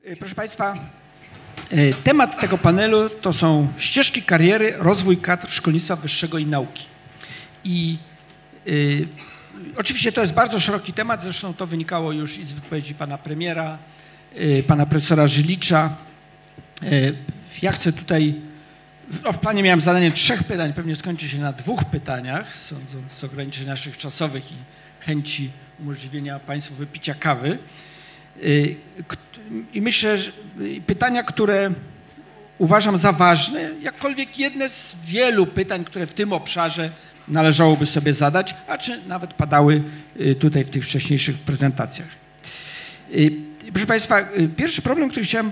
Proszę Państwa, temat tego panelu to są ścieżki kariery, rozwój kadr szkolnictwa wyższego i nauki. I oczywiście to jest bardzo szeroki temat, zresztą to wynikało już i z wypowiedzi pana premiera, pana profesora Żylicza. Ja chcę tutaj, w planie miałem zadanie 3 pytań, pewnie skończy się na 2 pytaniach, sądząc z ograniczeń naszych czasowych i chęci umożliwienia Państwu wypicia kawy. I myślę, że pytania, które uważam za ważne, jakkolwiek jedne z wielu pytań, które w tym obszarze należałoby sobie zadać, a czy nawet padały tutaj w tych wcześniejszych prezentacjach. Proszę Państwa, pierwszy problem, który chciałem,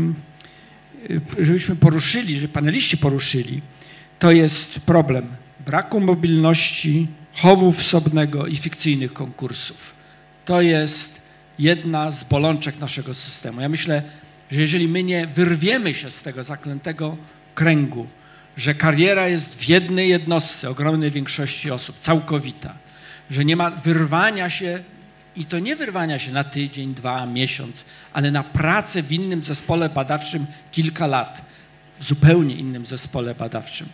żebyśmy poruszyli, że paneliści poruszyli, to jest problem braku mobilności, chowu wsobnego i fikcyjnych konkursów. To jest jedna z bolączek naszego systemu. Ja myślę, że jeżeli my nie wyrwiemy się z tego zaklętego kręgu, że kariera jest w jednej jednostce, ogromnej większości osób, całkowita, że nie ma wyrwania się, i to nie wyrwania się na tydzień, 2, miesiąc, ale na pracę w innym zespole badawczym kilka lat, w zupełnie innym zespole badawczym.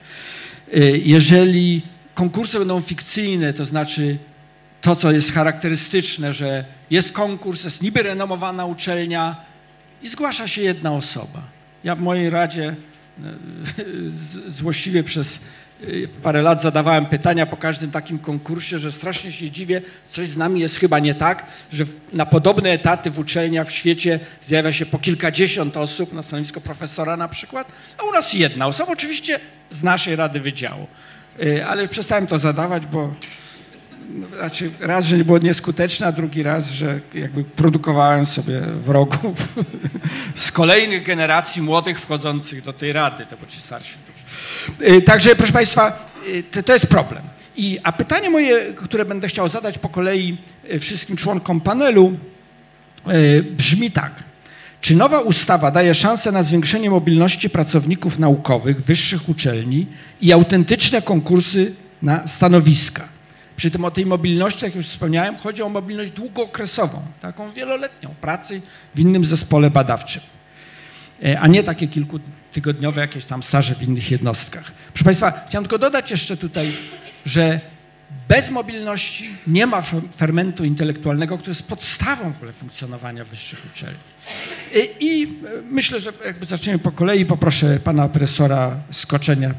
Jeżeli konkursy będą fikcyjne, to znaczy to, co jest charakterystyczne, że jest konkurs, jest niby renomowana uczelnia i zgłasza się jedna osoba. Ja w mojej radzie złośliwie przez parę lat zadawałem pytania po każdym takim konkursie, że strasznie się dziwię, coś z nami jest chyba nie tak, że na podobne etaty w uczelniach w świecie zjawia się po kilkadziesiąt osób, na stanowisko profesora na przykład, a u nas jedna osoba, oczywiście z naszej Rady Wydziału. Ale przestałem to zadawać, bo znaczy raz, że nie było nieskuteczne, a drugi raz, że jakby produkowałem sobie wrogów z kolejnych generacji młodych wchodzących do tej Rady, to bo ci starsi. Także proszę Państwa, to jest problem. A pytanie moje, które będę chciał zadać po kolei wszystkim członkom panelu, brzmi tak. Czy nowa ustawa daje szansę na zwiększenie mobilności pracowników naukowych wyższych uczelni i autentyczne konkursy na stanowiska? Przy tym o tej mobilności, jak już wspomniałem, chodzi o mobilność długookresową, taką wieloletnią, pracy w innym zespole badawczym, a nie takie kilkutygodniowe jakieś tam staże w innych jednostkach. Proszę Państwa, chciałem tylko dodać jeszcze tutaj, że bez mobilności nie ma fermentu intelektualnego, który jest podstawą w ogóle funkcjonowania wyższych uczelni. I myślę, że jakby zaczniemy po kolei, poproszę pana profesora Skoczenia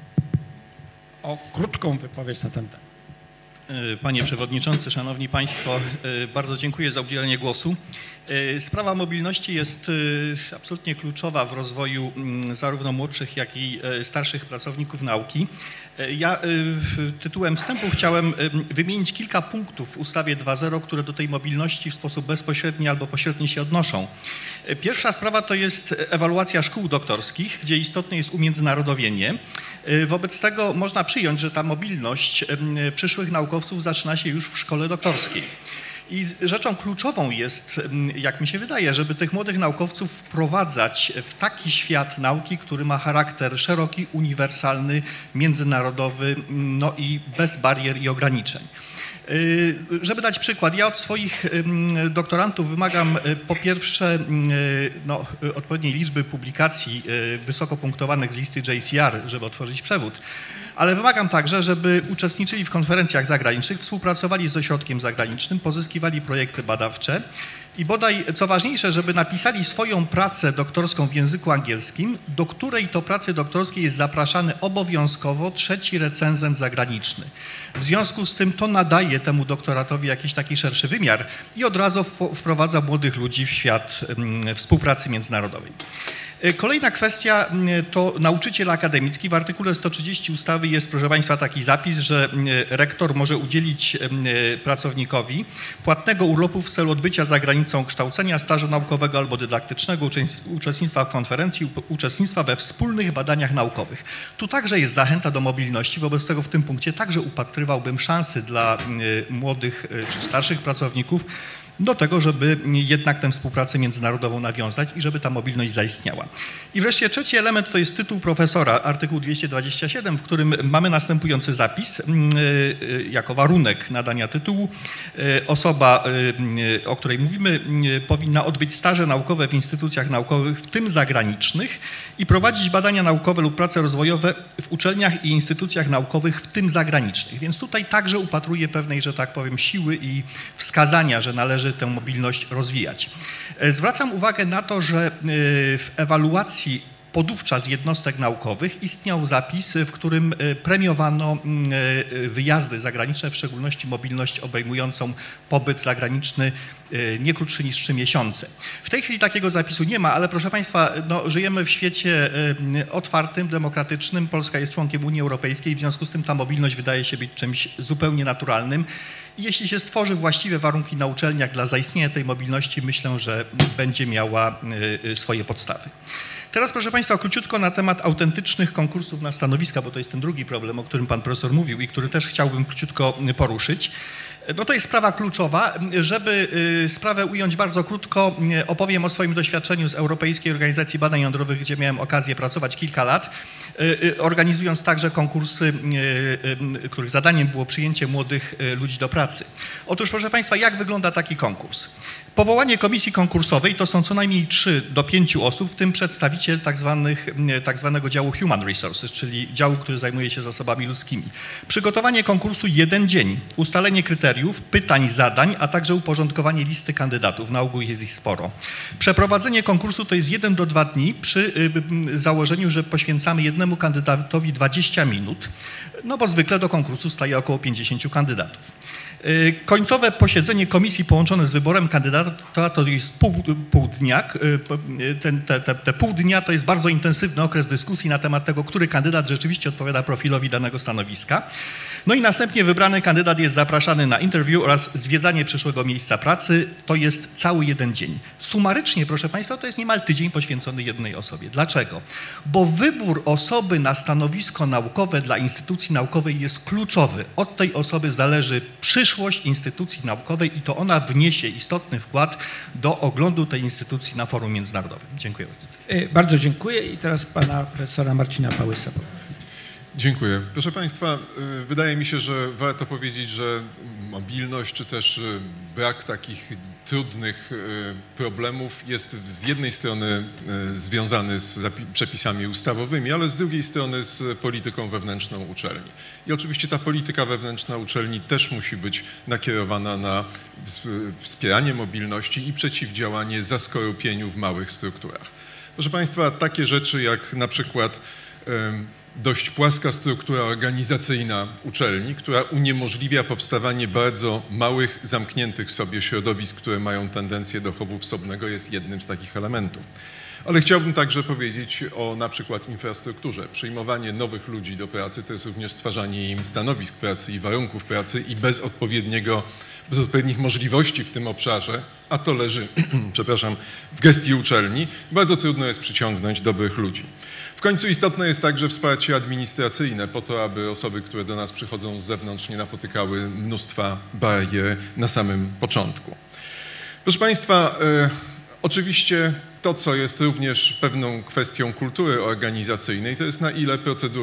o krótką wypowiedź na ten temat. Panie Przewodniczący, Szanowni Państwo, bardzo dziękuję za udzielenie głosu. Sprawa mobilności jest absolutnie kluczowa w rozwoju zarówno młodszych, jak i starszych pracowników nauki. Ja tytułem wstępu chciałem wymienić kilka punktów w ustawie 2.0, które do tej mobilności w sposób bezpośredni albo pośredni się odnoszą. Pierwsza sprawa to jest ewaluacja szkół doktorskich, gdzie istotne jest umiędzynarodowienie. Wobec tego można przyjąć, że ta mobilność przyszłych naukowców zaczyna się już w szkole doktorskiej. I rzeczą kluczową jest, jak mi się wydaje, żeby tych młodych naukowców wprowadzać w taki świat nauki, który ma charakter szeroki, uniwersalny, międzynarodowy, no i bez barier i ograniczeń. Żeby dać przykład, ja od swoich doktorantów wymagam po pierwsze odpowiedniej liczby publikacji wysoko punktowanych z listy JCR, żeby otworzyć przewód, ale wymagam także, żeby uczestniczyli w konferencjach zagranicznych, współpracowali z ośrodkiem zagranicznym, pozyskiwali projekty badawcze i bodaj, co ważniejsze, żeby napisali swoją pracę doktorską w języku angielskim, do której to pracy doktorskiej jest zapraszany obowiązkowo 3. recenzent zagraniczny. W związku z tym to nadaje temu doktoratowi jakiś taki szerszy wymiar i od razu wprowadza młodych ludzi w świat współpracy międzynarodowej. Kolejna kwestia to nauczyciel akademicki. W artykule 130 ustawy jest, proszę Państwa, taki zapis, że rektor może udzielić pracownikowi płatnego urlopu w celu odbycia za granicą kształcenia, stażu naukowego albo dydaktycznego, uczestnictwa w konferencji, uczestnictwa we wspólnych badaniach naukowych. Tu także jest zachęta do mobilności, wobec tego w tym punkcie także upatrywałbym szansy dla młodych czy starszych pracowników do tego, żeby jednak tę współpracę międzynarodową nawiązać i żeby ta mobilność zaistniała. I wreszcie trzeci element to jest tytuł profesora, artykuł 227, w którym mamy następujący zapis. Jako warunek nadania tytułu osoba, o której mówimy, powinna odbyć staże naukowe w instytucjach naukowych, w tym zagranicznych, i prowadzić badania naukowe lub prace rozwojowe w uczelniach i instytucjach naukowych, w tym zagranicznych. Więc tutaj także upatruję pewnej, że tak powiem, siły i wskazania, że należy tę mobilność rozwijać. Zwracam uwagę na to, że w ewaluacji podówczas jednostek naukowych istniał zapis, w którym premiowano wyjazdy zagraniczne, w szczególności mobilność obejmującą pobyt zagraniczny nie krótszy niż 3 miesiące. W tej chwili takiego zapisu nie ma, ale proszę Państwa, no, żyjemy w świecie otwartym, demokratycznym. Polska jest członkiem Unii Europejskiej, w związku z tym ta mobilność wydaje się być czymś zupełnie naturalnym. I jeśli się stworzy właściwe warunki na uczelniach dla zaistnienia tej mobilności, myślę, że będzie miała swoje podstawy. Teraz, proszę Państwa, króciutko na temat autentycznych konkursów na stanowiska, bo to jest ten drugi problem, o którym Pan Profesor mówił i który też chciałbym króciutko poruszyć. No to jest sprawa kluczowa. Żeby sprawę ująć bardzo krótko, opowiem o swoim doświadczeniu z Europejskiej Organizacji Badań Jądrowych, gdzie miałem okazję pracować kilka lat, organizując także konkursy, których zadaniem było przyjęcie młodych ludzi do pracy. Otóż, proszę Państwa, jak wygląda taki konkurs? Powołanie komisji konkursowej to są co najmniej 3 do 5 osób, w tym przedstawiciel tak zwanego działu Human Resources, czyli działu, który zajmuje się zasobami ludzkimi. Przygotowanie konkursu 1 dzień, ustalenie kryteriów, pytań, zadań, a także uporządkowanie listy kandydatów. Na ogół jest ich sporo. Przeprowadzenie konkursu to jest 1 do 2 dni przy założeniu, że poświęcamy jednemu kandydatowi 20 minut, no bo zwykle do konkursu staje około 50 kandydatów. Końcowe posiedzenie komisji połączone z wyborem kandydata to jest pół dnia. Te pół dnia to jest bardzo intensywny okres dyskusji na temat tego, który kandydat rzeczywiście odpowiada profilowi danego stanowiska. No i następnie wybrany kandydat jest zapraszany na interview oraz zwiedzanie przyszłego miejsca pracy. To jest cały 1 dzień. Sumarycznie, proszę Państwa, to jest niemal tydzień poświęcony jednej osobie. Dlaczego? Bo wybór osoby na stanowisko naukowe dla instytucji naukowej jest kluczowy. Od tej osoby zależy przyszłość instytucji naukowej i to ona wniesie istotny wkład do oglądu tej instytucji na forum międzynarodowym. Dziękuję bardzo. Bardzo dziękuję i teraz pana profesora Marcina Pałysa. Dziękuję. Proszę Państwa, wydaje mi się, że warto powiedzieć, że mobilność czy też brak takich trudnych problemów jest z jednej strony związany z przepisami ustawowymi, ale z drugiej strony z polityką wewnętrzną uczelni. I oczywiście ta polityka wewnętrzna uczelni też musi być nakierowana na wspieranie mobilności i przeciwdziałanie zaskorupieniu w małych strukturach. Proszę Państwa, takie rzeczy jak na przykład dość płaska struktura organizacyjna uczelni, która uniemożliwia powstawanie bardzo małych, zamkniętych w sobie środowisk, które mają tendencję do chowu wsobnego, jest jednym z takich elementów. Ale chciałbym także powiedzieć o na przykład infrastrukturze. Przyjmowanie nowych ludzi do pracy to jest również stwarzanie im stanowisk pracy i warunków pracy i bez odpowiednich możliwości w tym obszarze, a to leży, przepraszam, w gestii uczelni, bardzo trudno jest przyciągnąć dobrych ludzi. W końcu istotne jest także wsparcie administracyjne po to, aby osoby, które do nas przychodzą z zewnątrz, nie napotykały mnóstwa barier na samym początku. Proszę Państwa, oczywiście to, co jest również pewną kwestią kultury organizacyjnej, to jest na ile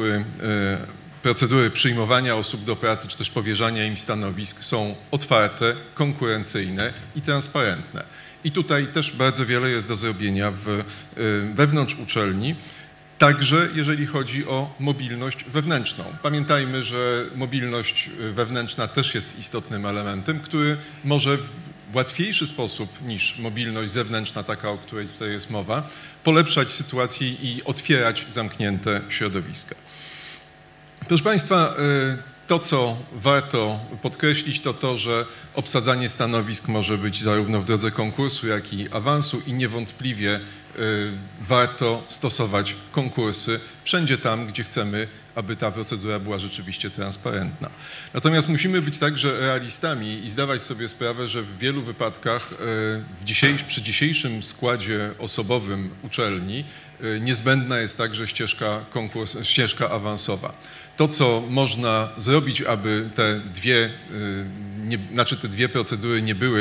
procedury przyjmowania osób do pracy, czy też powierzania im stanowisk są otwarte, konkurencyjne i transparentne. I tutaj też bardzo wiele jest do zrobienia wewnątrz uczelni, także jeżeli chodzi o mobilność wewnętrzną. Pamiętajmy, że mobilność wewnętrzna też jest istotnym elementem, który może w łatwiejszy sposób niż mobilność zewnętrzna, taka, o której tutaj jest mowa, polepszać sytuację i otwierać zamknięte środowiska. Proszę Państwa, to, co warto podkreślić, to to, że obsadzanie stanowisk może być zarówno w drodze konkursu, jak i awansu i niewątpliwie warto stosować konkursy wszędzie tam, gdzie chcemy, aby ta procedura była rzeczywiście transparentna. Natomiast musimy być także realistami i zdawać sobie sprawę, że w wielu wypadkach przy dzisiejszym składzie osobowym uczelni niezbędna jest także ścieżka awansowa. To, co można zrobić, aby te dwie procedury nie były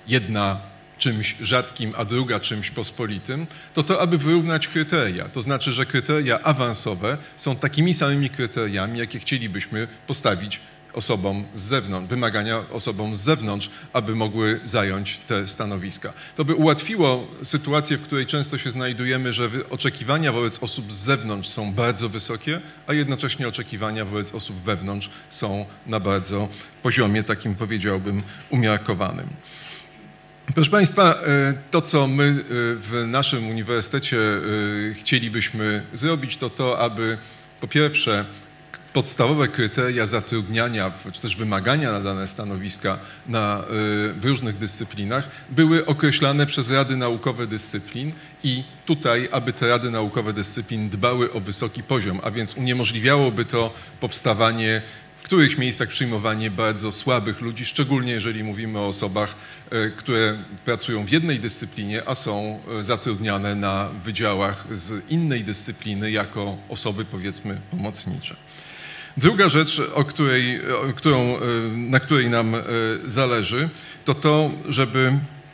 jedna czymś rzadkim, a druga czymś pospolitym, to aby wyrównać kryteria. To znaczy, że kryteria awansowe są takimi samymi kryteriami, jakie chcielibyśmy postawić osobom z zewnątrz, wymagania osobom z zewnątrz, aby mogły zająć te stanowiska. To by ułatwiło sytuację, w której często się znajdujemy, że oczekiwania wobec osób z zewnątrz są bardzo wysokie, a jednocześnie oczekiwania wobec osób wewnątrz są na bardzo poziomie, takim powiedziałbym, umiarkowanym. Proszę Państwa, to co my w naszym uniwersytecie chcielibyśmy zrobić, to aby po pierwsze podstawowe kryteria zatrudniania, czy też wymagania na dane stanowiska w różnych dyscyplinach były określane przez rady naukowe dyscyplin i tutaj, aby te rady naukowe dyscyplin dbały o wysoki poziom, a więc uniemożliwiałoby to powstawanie w których miejscach przyjmowanie bardzo słabych ludzi, szczególnie jeżeli mówimy o osobach, które pracują w jednej dyscyplinie, a są zatrudniane na wydziałach z innej dyscypliny jako osoby, powiedzmy, pomocnicze. Druga rzecz, na której nam zależy, to, żeby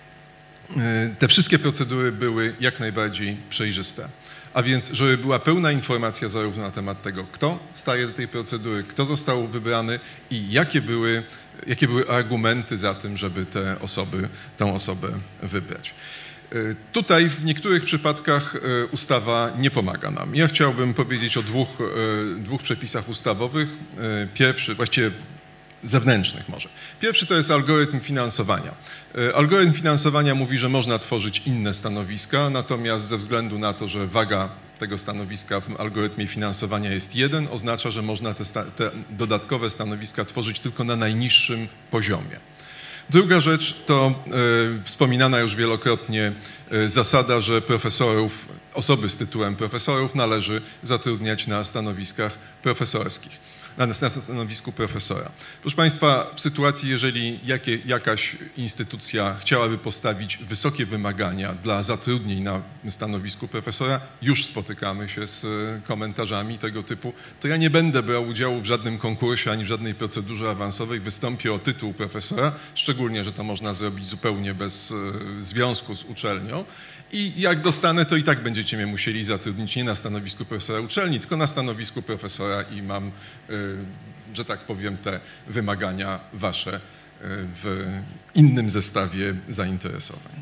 te wszystkie procedury były jak najbardziej przejrzyste. A więc, żeby była pełna informacja zarówno na temat tego, kto staje do tej procedury, kto został wybrany i jakie były argumenty za tym, żeby tę osobę wybrać. Tutaj w niektórych przypadkach ustawa nie pomaga nam. Ja chciałbym powiedzieć o dwóch przepisach ustawowych. Pierwszy, właściwie zewnętrznych może. Pierwszy to jest algorytm finansowania. Algorytm finansowania mówi, że można tworzyć inne stanowiska, natomiast ze względu na to, że waga tego stanowiska w algorytmie finansowania jest 1, oznacza, że można te dodatkowe stanowiska tworzyć tylko na najniższym poziomie. Druga rzecz to wspominana już wielokrotnie zasada, że osoby z tytułem profesorów należy zatrudniać na stanowiskach profesorskich. Na stanowisku profesora. Proszę Państwa, w sytuacji, jeżeli jakaś instytucja chciałaby postawić wysokie wymagania dla zatrudnień na stanowisku profesora, już spotykamy się z komentarzami tego typu, to ja nie będę brał udziału w żadnym konkursie ani w żadnej procedurze awansowej, wystąpię o tytuł profesora, szczególnie, że to można zrobić zupełnie bez związku z uczelnią. I jak dostanę, to i tak będziecie mnie musieli zatrudnić nie na stanowisku profesora uczelni, tylko na stanowisku profesora i mam, że tak powiem, te wymagania wasze w innym zestawie zainteresowań.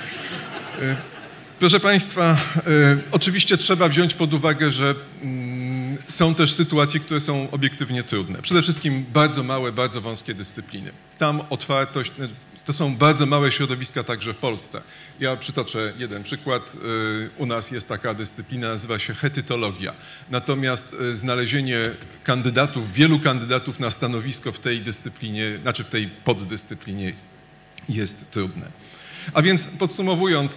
Proszę Państwa, oczywiście trzeba wziąć pod uwagę, że są też sytuacje, które są obiektywnie trudne. Przede wszystkim bardzo małe, bardzo wąskie dyscypliny. Tam otwartość, to są bardzo małe środowiska także w Polsce. Ja przytoczę jeden przykład. U nas jest taka dyscyplina, nazywa się hetytologia. Natomiast znalezienie wielu kandydatów na stanowisko w tej dyscyplinie, znaczy w tej poddyscyplinie jest trudne. A więc podsumowując,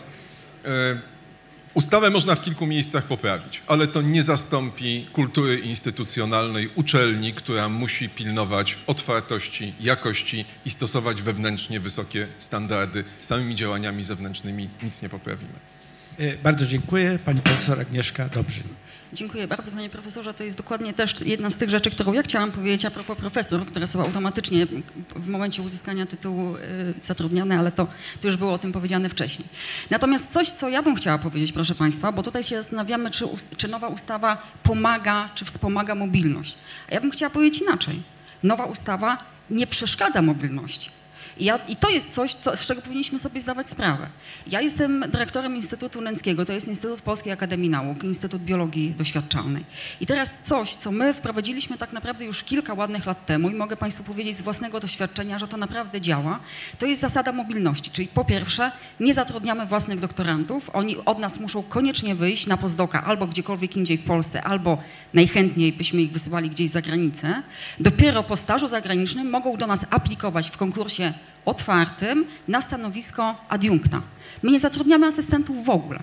ustawę można w kilku miejscach poprawić, ale to nie zastąpi kultury instytucjonalnej uczelni, która musi pilnować otwartości, jakości i stosować wewnętrznie wysokie standardy. Samymi działaniami zewnętrznymi nic nie poprawimy. Bardzo dziękuję. Pani profesor Agnieszka Dobrzyn. Dziękuję bardzo, panie profesorze. To jest dokładnie też jedna z tych rzeczy, którą ja chciałam powiedzieć a propos profesor, które są automatycznie w momencie uzyskania tytułu zatrudniane, ale to już było o tym powiedziane wcześniej. Natomiast coś, co ja bym chciała powiedzieć, proszę państwa, bo tutaj się zastanawiamy, czy nowa ustawa pomaga, czy wspomaga mobilność. A ja bym chciała powiedzieć inaczej. Nowa ustawa nie przeszkadza mobilności. I to jest coś, z czego powinniśmy sobie zdawać sprawę. Ja jestem dyrektorem Instytutu Nęckiego, to jest Instytut Polskiej Akademii Nauk, Instytut Biologii Doświadczalnej. I teraz coś, co my wprowadziliśmy tak naprawdę już kilka ładnych lat temu i mogę Państwu powiedzieć z własnego doświadczenia, że to naprawdę działa, to jest zasada mobilności. Czyli po pierwsze nie zatrudniamy własnych doktorantów, oni od nas muszą koniecznie wyjść na postdoka albo gdziekolwiek indziej w Polsce, albo najchętniej byśmy ich wysyłali gdzieś za granicę. Dopiero po stażu zagranicznym mogą do nas aplikować w konkursie otwartym na stanowisko adiunkta. My nie zatrudniamy asystentów w ogóle.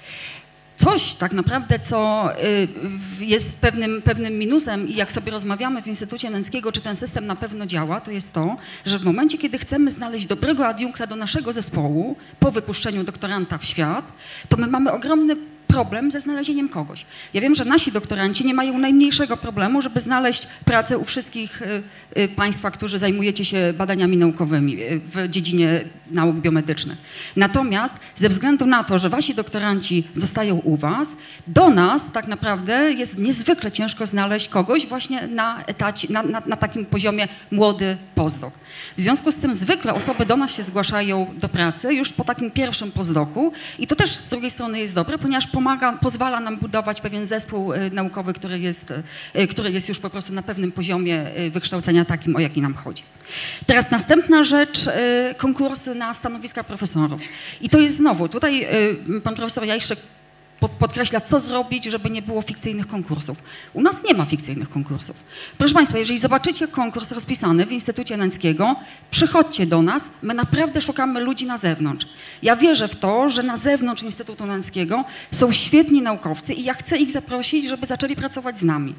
Coś tak naprawdę, co jest pewnym minusem i jak sobie rozmawiamy w Instytucie Nęckiego, czy ten system na pewno działa, to jest to, że w momencie, kiedy chcemy znaleźć dobrego adiunkta do naszego zespołu po wypuszczeniu doktoranta w świat, to my mamy ogromny problem ze znalezieniem kogoś. Ja wiem, że nasi doktoranci nie mają najmniejszego problemu, żeby znaleźć pracę u wszystkich państwa, którzy zajmujecie się badaniami naukowymi w dziedzinie nauk biomedycznych. Natomiast ze względu na to, że wasi doktoranci zostają u was, do nas tak naprawdę jest niezwykle ciężko znaleźć kogoś właśnie na etacie, na takim poziomie młody postdoc. W związku z tym zwykle osoby do nas się zgłaszają do pracy już po takim pierwszym postdocu i to też z drugiej strony jest dobre, ponieważ pozwala nam budować pewien zespół naukowy, który jest już po prostu na pewnym poziomie wykształcenia takim, o jaki nam chodzi. Teraz następna rzecz, konkursy na stanowiska profesorów. I to jest znowu, tutaj pan profesor Jajszczak podkreśla, co zrobić, żeby nie było fikcyjnych konkursów. U nas nie ma fikcyjnych konkursów. Proszę państwa, jeżeli zobaczycie konkurs rozpisany w Instytucie Nęckiego, przychodźcie do nas, my naprawdę szukamy ludzi na zewnątrz. Ja wierzę w to, że na zewnątrz Instytutu Nęckiego są świetni naukowcy i ja chcę ich zaprosić, żeby zaczęli pracować z nami.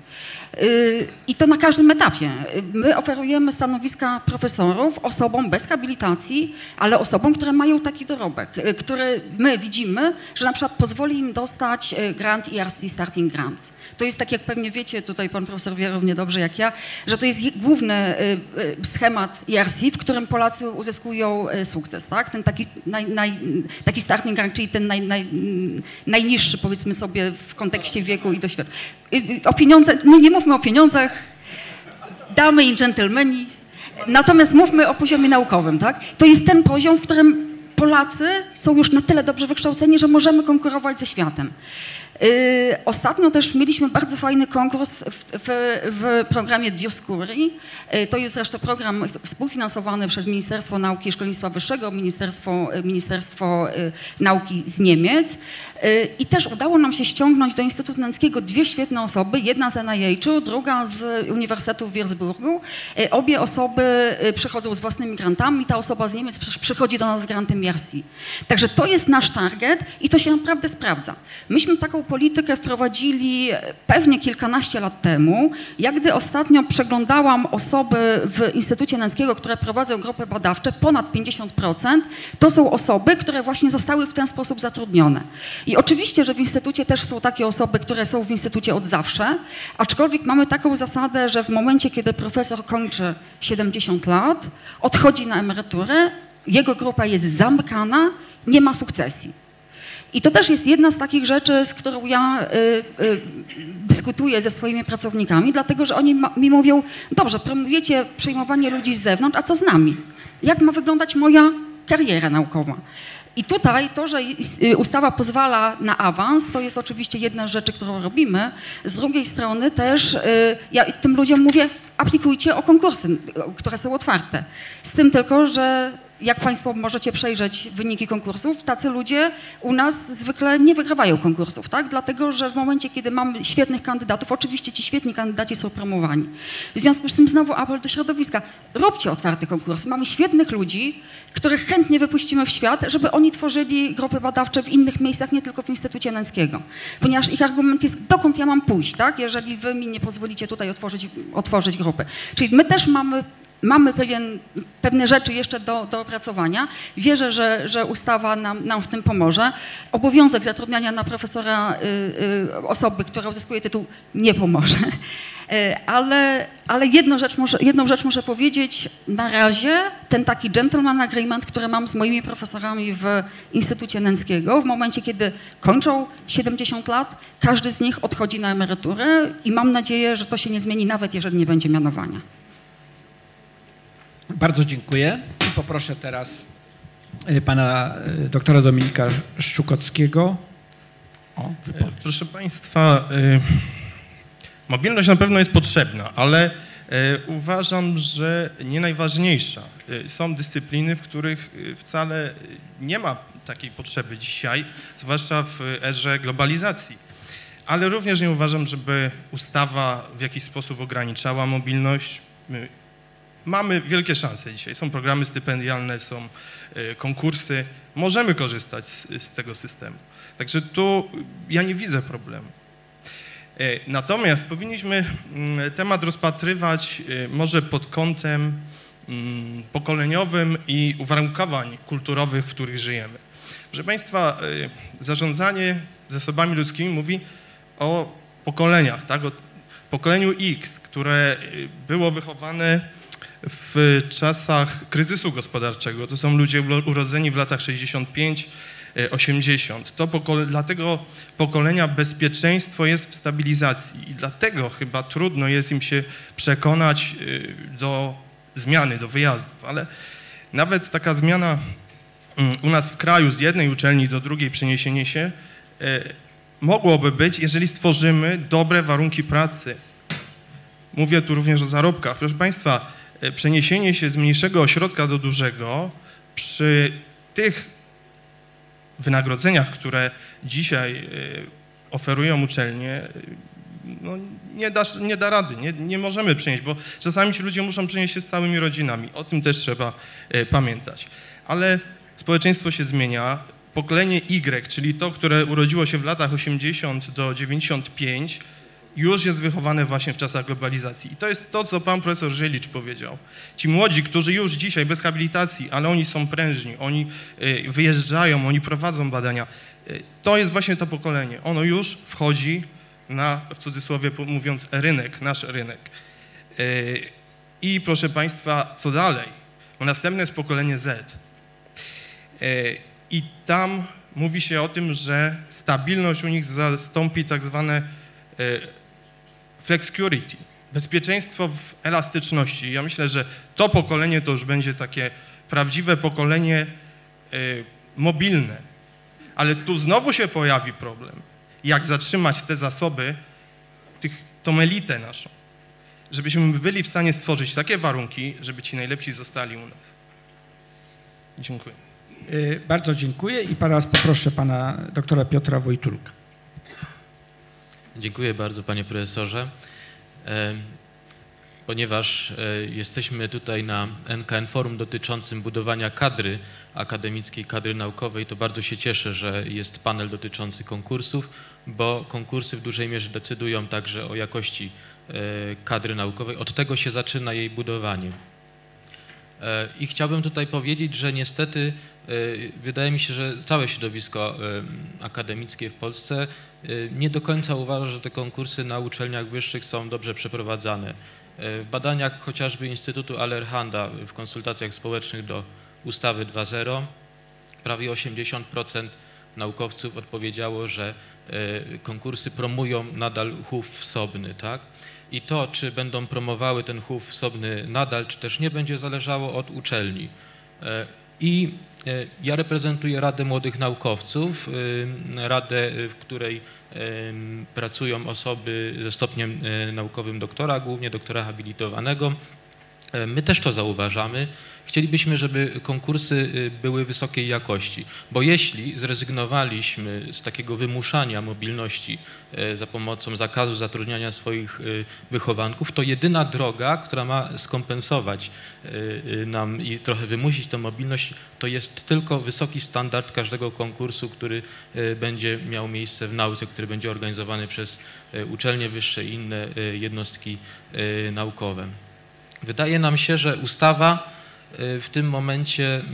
I to na każdym etapie. My oferujemy stanowiska profesorów osobom bez habilitacji, ale osobom, które mają taki dorobek, który my widzimy, że na przykład pozwoli im dostać grant ERC Starting Grants. To jest tak, jak pewnie wiecie, tutaj pan profesor wie równie dobrze jak ja, że to jest główny schemat ERC, w którym Polacy uzyskują sukces, tak? Ten taki starting grant, czyli ten najniższy, powiedzmy sobie, w kontekście wieku i doświadczenia. O pieniądze, nie mówmy o pieniądzach, damy i dżentelmeni, natomiast mówmy o poziomie naukowym, tak? To jest ten poziom, w którym Polacy są już na tyle dobrze wykształceni, że możemy konkurować ze światem. Ostatnio też mieliśmy bardzo fajny konkurs w programie Dioscuri. To jest zresztą program współfinansowany przez Ministerstwo Nauki i Szkolnictwa Wyższego, Ministerstwo Nauki z Niemiec. I też udało nam się ściągnąć do Instytutu Nęckiego dwie świetne osoby, jedna z NIH-u, druga z Uniwersytetu w Würzburgu. Obie osoby przychodzą z własnymi grantami, ta osoba z Niemiec przychodzi do nas z grantem ERC. Także to jest nasz target i to się naprawdę sprawdza. Myśmy taką politykę wprowadzili pewnie kilkanaście lat temu. Ja gdy ostatnio przeglądałam osoby w Instytucie Nęckiego, które prowadzą grupy badawcze, ponad 50%, to są osoby, które właśnie zostały w ten sposób zatrudnione. I oczywiście, że w Instytucie też są takie osoby, które są w Instytucie od zawsze, aczkolwiek mamy taką zasadę, że w momencie, kiedy profesor kończy 70 lat, odchodzi na emeryturę, jego grupa jest zamykana, nie ma sukcesji. I to też jest jedna z takich rzeczy, z którą ja dyskutuję ze swoimi pracownikami, dlatego że oni mi mówią, dobrze, promujecie przyjmowanie ludzi z zewnątrz, a co z nami? Jak ma wyglądać moja kariera naukowa? I tutaj to, że ustawa pozwala na awans, to jest oczywiście jedna z rzeczy, którą robimy. Z drugiej strony też ja tym ludziom mówię, aplikujcie o konkursy, które są otwarte. Z tym tylko, że jak państwo możecie przejrzeć wyniki konkursów, tacy ludzie u nas zwykle nie wygrywają konkursów, tak? Dlatego, że w momencie, kiedy mamy świetnych kandydatów, oczywiście ci świetni kandydaci są promowani. W związku z tym znowu apel do środowiska. Róbcie otwarte konkursy. Mamy świetnych ludzi, których chętnie wypuścimy w świat, żeby oni tworzyli grupy badawcze w innych miejscach, nie tylko w Instytucie Nęckiego. Ponieważ ich argument jest, dokąd ja mam pójść, tak? Jeżeli wy mi nie pozwolicie tutaj otworzyć grupy. Czyli my też mamy pewne rzeczy jeszcze do opracowania. Wierzę, że ustawa nam w tym pomoże. Obowiązek zatrudniania na profesora osoby, która uzyskuje tytuł, nie pomoże. Ale jedną rzecz muszę powiedzieć. Na razie ten taki gentleman agreement, który mam z moimi profesorami w Instytucie Nęckiego, w momencie, kiedy kończą 70 lat, każdy z nich odchodzi na emeryturę i mam nadzieję, że to się nie zmieni, nawet jeżeli nie będzie mianowania. Bardzo dziękuję i poproszę teraz pana doktora Dominika Szczukockiego o wypowiedź. Proszę państwa, mobilność na pewno jest potrzebna, ale uważam, że nie najważniejsza. Są dyscypliny, w których wcale nie ma takiej potrzeby dzisiaj, zwłaszcza w erze globalizacji. Ale również nie uważam, żeby ustawa w jakiś sposób ograniczała mobilność. Mamy wielkie szanse dzisiaj. Są programy stypendialne, są konkursy. Możemy korzystać z tego systemu. Także tu ja nie widzę problemu. Natomiast powinniśmy temat rozpatrywać może pod kątem pokoleniowym i zasobami ludzkimi mówi o pokoleniach, tak? O pokoleniu X, które było wychowane w czasach kryzysu gospodarczego. To są ludzie urodzeni w latach 65, 80. Dla tego pokolenia bezpieczeństwo jest w stabilizacji i dlatego chyba trudno jest im się przekonać do zmiany, do wyjazdów, ale nawet taka zmiana u nas w kraju z jednej uczelni do drugiej, przeniesienie się mogłoby być, jeżeli stworzymy dobre warunki pracy. Mówię tu również o zarobkach. Proszę Państwa, przeniesienie się z mniejszego ośrodka do dużego przy tych wynagrodzeniach, które dzisiaj oferują uczelnie, no nie da rady, nie możemy przenieść, bo czasami ci ludzie muszą przenieść się z całymi rodzinami. O tym też trzeba pamiętać. Ale społeczeństwo się zmienia. Pokolenie Y, czyli to, które urodziło się w latach 80 do 95, już jest wychowane właśnie w czasach globalizacji. I to jest to, co pan profesor Żylicz powiedział. Ci młodzi, którzy już dzisiaj bez habilitacji, ale oni są prężni, oni wyjeżdżają, oni prowadzą badania. To jest właśnie to pokolenie. Ono już wchodzi na, w cudzysłowie mówiąc, rynek, nasz rynek. I proszę państwa, co dalej? Bo następne jest pokolenie Z. I tam mówi się o tym, że stabilność u nich zastąpi tak zwane flexicurity, bezpieczeństwo w elastyczności. Ja myślę, że to pokolenie to już będzie takie prawdziwe pokolenie mobilne. Ale tu znowu się pojawi problem. Jak zatrzymać te zasoby, tą elitę naszą, żebyśmy byli w stanie stworzyć takie warunki, żeby ci najlepsi zostali u nas. Dziękuję. Bardzo dziękuję i teraz poproszę pana doktora Piotra Wojtulka. Dziękuję bardzo, panie profesorze. Ponieważ jesteśmy tutaj na NKN Forum dotyczącym budowania kadry akademickiej, kadry naukowej, to bardzo się cieszę, że jest panel dotyczący konkursów, bo konkursy w dużej mierze decydują także o jakości kadry naukowej. Od tego się zaczyna jej budowanie. I chciałbym tutaj powiedzieć, że niestety wydaje mi się, że całe środowisko akademickie w Polsce nie do końca uważa, że te konkursy na uczelniach wyższych są dobrze przeprowadzane. W badaniach chociażby Instytutu Allerhanda w konsultacjach społecznych do ustawy 2.0 prawie 80% naukowców odpowiedziało, że konkursy promują nadal chów wsobny, tak? I to, czy będą promowały ten chów wsobny nadal, czy też nie, będzie zależało od uczelni. I ja reprezentuję Radę Młodych Naukowców, radę, w której pracują osoby ze stopniem naukowym doktora, głównie doktora habilitowanego. My też to zauważamy. Chcielibyśmy, żeby konkursy były wysokiej jakości, bo jeśli zrezygnowaliśmy z takiego wymuszania mobilności za pomocą zakazu zatrudniania swoich wychowanków, to jedyna droga, która ma skompensować nam i trochę wymusić tę mobilność, to jest tylko wysoki standard każdego konkursu, który będzie miał miejsce w nauce, który będzie organizowany przez uczelnie wyższe i inne jednostki naukowe. Wydaje nam się, że ustawa w tym momencie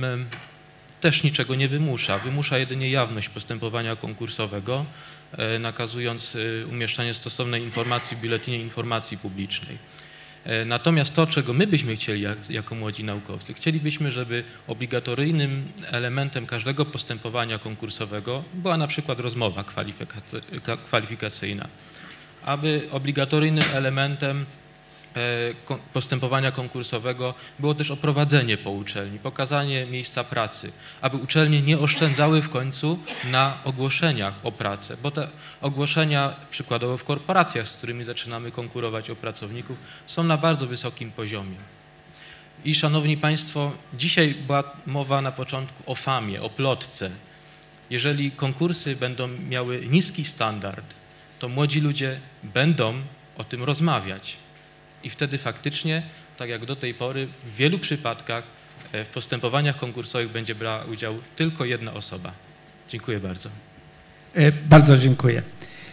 też niczego nie wymusza. Wymusza jedynie jawność postępowania konkursowego, nakazując umieszczanie stosownej informacji w Biuletynie Informacji Publicznej. Natomiast to, czego my byśmy chcieli jako młodzi naukowcy, chcielibyśmy, żeby obligatoryjnym elementem każdego postępowania konkursowego była na przykład rozmowa kwalifikacyjna, aby obligatoryjnym elementem postępowania konkursowego było też oprowadzenie po uczelni, pokazanie miejsca pracy, aby uczelnie nie oszczędzały w końcu na ogłoszeniach o pracę, bo te ogłoszenia przykładowo w korporacjach, z którymi zaczynamy konkurować o pracowników, są na bardzo wysokim poziomie. I szanowni państwo, dzisiaj była mowa na początku o famie, o plotce. Jeżeli konkursy będą miały niski standard, to młodzi ludzie będą o tym rozmawiać. I wtedy faktycznie, tak jak do tej pory, w wielu przypadkach w postępowaniach konkursowych będzie brała udział tylko jedna osoba. Dziękuję bardzo. Bardzo dziękuję.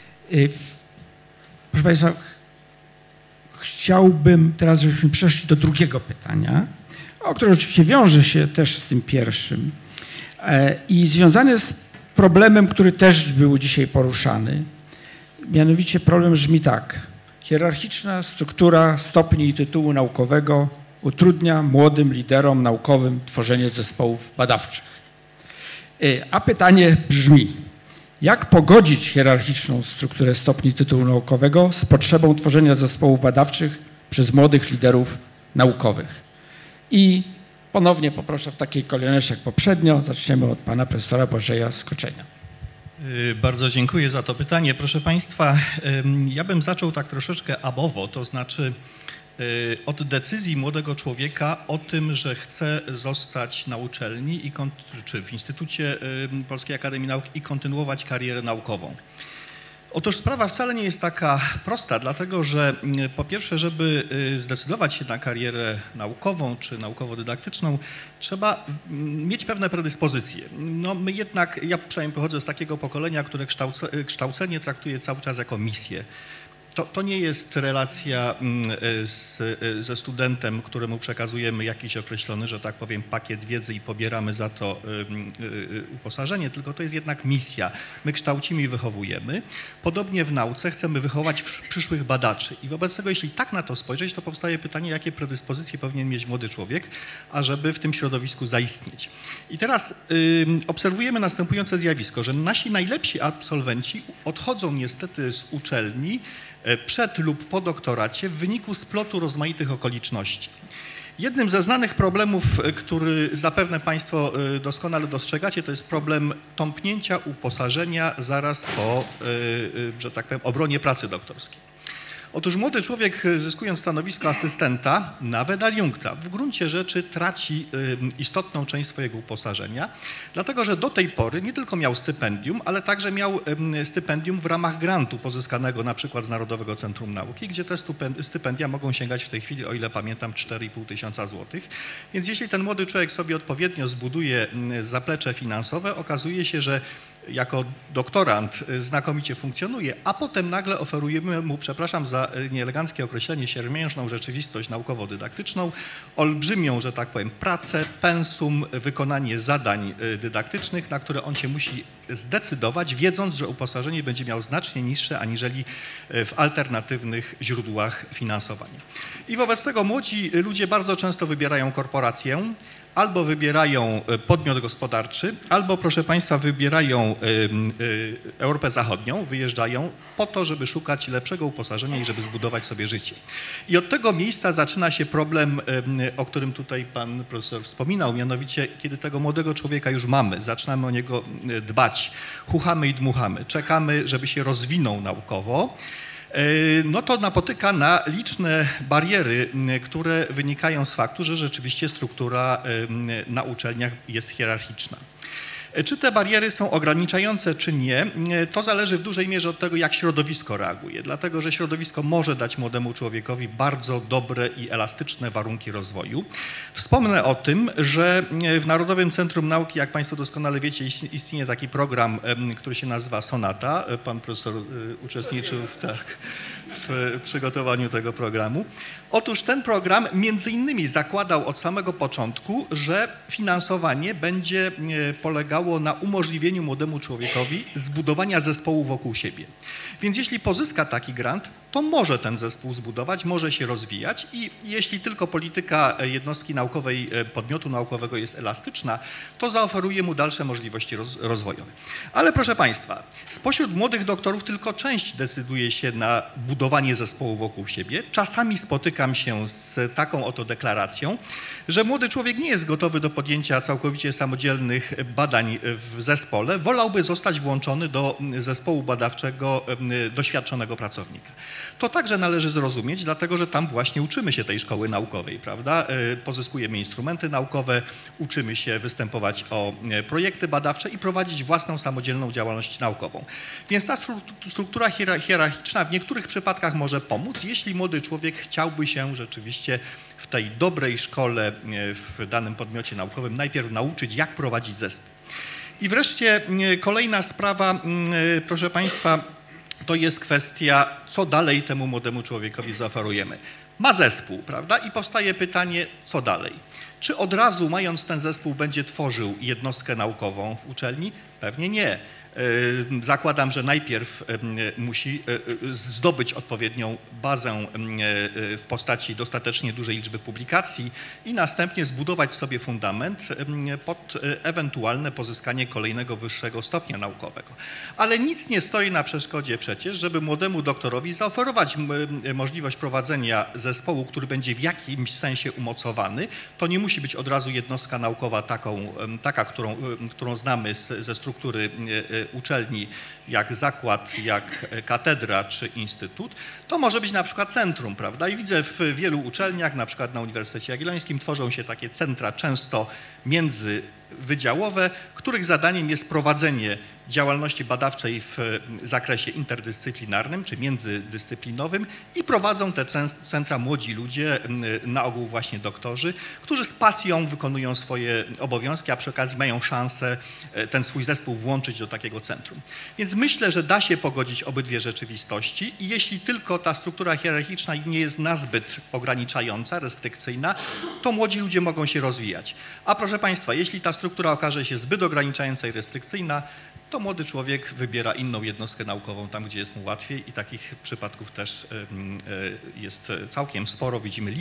Proszę państwa, chciałbym teraz, żebyśmy przeszli do drugiego pytania, które oczywiście wiąże się też z tym pierwszym i związane jest problemem, który też był dzisiaj poruszany. Mianowicie problem brzmi tak. Hierarchiczna struktura stopni i tytułu naukowego utrudnia młodym liderom naukowym tworzenie zespołów badawczych. A pytanie brzmi, jak pogodzić hierarchiczną strukturę stopni i tytułu naukowego z potrzebą tworzenia zespołów badawczych przez młodych liderów naukowych? I ponownie poproszę w takiej kolejności jak poprzednio. Zaczniemy od pana profesora Błażeja Skoczenia. Bardzo dziękuję za to pytanie. Proszę Państwa, ja bym zaczął tak troszeczkę abowo, to znaczy od decyzji młodego człowieka o tym, że chce zostać na uczelni czy w Instytucie Polskiej Akademii Nauk i kontynuować karierę naukową. Otóż sprawa wcale nie jest taka prosta, dlatego że po pierwsze, żeby zdecydować się na karierę naukową czy naukowo-dydaktyczną, trzeba mieć pewne predyspozycje. No my jednak, ja przynajmniej pochodzę z takiego pokolenia, które kształcenie traktuje cały czas jako misję. To nie jest relacja ze studentem, któremu przekazujemy jakiś określony, że tak powiem, pakiet wiedzy i pobieramy za to uposażenie, tylko to jest jednak misja. My kształcimy i wychowujemy. Podobnie w nauce chcemy wychować przyszłych badaczy. I wobec tego, jeśli tak na to spojrzeć, to powstaje pytanie, jakie predyspozycje powinien mieć młody człowiek, ażeby w tym środowisku zaistnieć. I teraz obserwujemy następujące zjawisko, że nasi najlepsi absolwenci odchodzą niestety z uczelni przed lub po doktoracie w wyniku splotu rozmaitych okoliczności. Jednym ze znanych problemów, który zapewne Państwo doskonale dostrzegacie, to jest problem tąpnięcia uposażenia zaraz po, że tak powiem, obronie pracy doktorskiej. Otóż młody człowiek, zyskując stanowisko asystenta, nawet adiunkta, w gruncie rzeczy traci istotną część swojego uposażenia, dlatego że do tej pory nie tylko miał stypendium, ale także miał stypendium w ramach grantu pozyskanego na przykład z Narodowego Centrum Nauki, gdzie te stypendia mogą sięgać w tej chwili, o ile pamiętam, 4,5 tysiąca złotych. Więc jeśli ten młody człowiek sobie odpowiednio zbuduje zaplecze finansowe, okazuje się, że jako doktorant znakomicie funkcjonuje, a potem nagle oferujemy mu, przepraszam za nieeleganckie określenie, siermiężną rzeczywistość naukowo-dydaktyczną, olbrzymią, że tak powiem, pracę, pensum, wykonanie zadań dydaktycznych, na które on się musi zdecydować, wiedząc, że uposażenie będzie miał znacznie niższe aniżeli w alternatywnych źródłach finansowania. I wobec tego młodzi ludzie bardzo często wybierają korporację, albo wybierają podmiot gospodarczy, albo, proszę Państwa, wybierają Europę Zachodnią, wyjeżdżają po to, żeby szukać lepszego uposażenia i żeby zbudować sobie życie. I od tego miejsca zaczyna się problem, o którym tutaj pan profesor wspominał, mianowicie kiedy tego młodego człowieka już mamy, zaczynamy o niego dbać, chuchamy i dmuchamy, czekamy, żeby się rozwinął naukowo, no to napotyka na liczne bariery, które wynikają z faktu, że rzeczywiście struktura na uczelniach jest hierarchiczna. Czy te bariery są ograniczające, czy nie, to zależy w dużej mierze od tego, jak środowisko reaguje, dlatego że środowisko może dać młodemu człowiekowi bardzo dobre i elastyczne warunki rozwoju. Wspomnę o tym, że w Narodowym Centrum Nauki, jak Państwo doskonale wiecie, istnieje taki program, który się nazywa Sonata. Pan profesor uczestniczył w przygotowaniu tego programu. Otóż ten program między innymi zakładał od samego początku, że finansowanie będzie polegało na umożliwieniu młodemu człowiekowi zbudowania zespołu wokół siebie. Więc jeśli pozyska taki grant, to może ten zespół zbudować, może się rozwijać i jeśli tylko polityka jednostki naukowej, podmiotu naukowego jest elastyczna, to zaoferuje mu dalsze możliwości rozwojowe. Ale proszę Państwa, spośród młodych doktorów tylko część decyduje się na budowanie zespołu wokół siebie. Czasami spotykam się z taką oto deklaracją, że młody człowiek nie jest gotowy do podjęcia całkowicie samodzielnych badań w zespole, wolałby zostać włączony do zespołu badawczego doświadczonego pracownika. To także należy zrozumieć, dlatego że tam właśnie uczymy się tej szkoły naukowej, prawda? Pozyskujemy instrumenty naukowe, uczymy się występować o projekty badawcze i prowadzić własną samodzielną działalność naukową. Więc ta struktura hierarchiczna w niektórych przypadkach może pomóc, jeśli młody człowiek chciałby się rzeczywiście w tej dobrej szkole w danym podmiocie naukowym najpierw nauczyć, jak prowadzić zespół. I wreszcie kolejna sprawa, proszę Państwa, to jest kwestia, co dalej temu młodemu człowiekowi zaoferujemy. Ma zespół, prawda? I powstaje pytanie, co dalej? Czy od razu, mając ten zespół, będzie tworzył jednostkę naukową w uczelni? Pewnie nie. Zakładam, że najpierw musi zdobyć odpowiednią bazę w postaci dostatecznie dużej liczby publikacji i następnie zbudować sobie fundament pod ewentualne pozyskanie kolejnego wyższego stopnia naukowego. Ale nic nie stoi na przeszkodzie przecież, żeby młodemu doktorowi zaoferować możliwość prowadzenia zespołu, który będzie w jakimś sensie umocowany. To nie musi być od razu jednostka naukowa taka, którą znamy ze struktury uczelni, jak zakład, jak katedra czy instytut, to może być na przykład centrum, prawda? I widzę w wielu uczelniach, na przykład na Uniwersytecie Jagiellońskim, tworzą się takie centra często międzywydziałowe, których zadaniem jest prowadzenie działalności badawczej w zakresie interdyscyplinarnym czy międzydyscyplinowym i prowadzą te centra młodzi ludzie, na ogół właśnie doktorzy, którzy z pasją wykonują swoje obowiązki, a przy okazji mają szansę ten swój zespół włączyć do takiego centrum. Więc myślę, że da się pogodzić obydwie rzeczywistości i jeśli tylko ta struktura hierarchiczna nie jest nazbyt ograniczająca, restrykcyjna, to młodzi ludzie mogą się rozwijać. A proszę Państwa, jeśli ta struktura okaże się zbyt ograniczająca i restrykcyjna, to młody człowiek wybiera inną jednostkę naukową tam, gdzie jest mu łatwiej i takich przypadków też jest całkiem sporo. Widzimy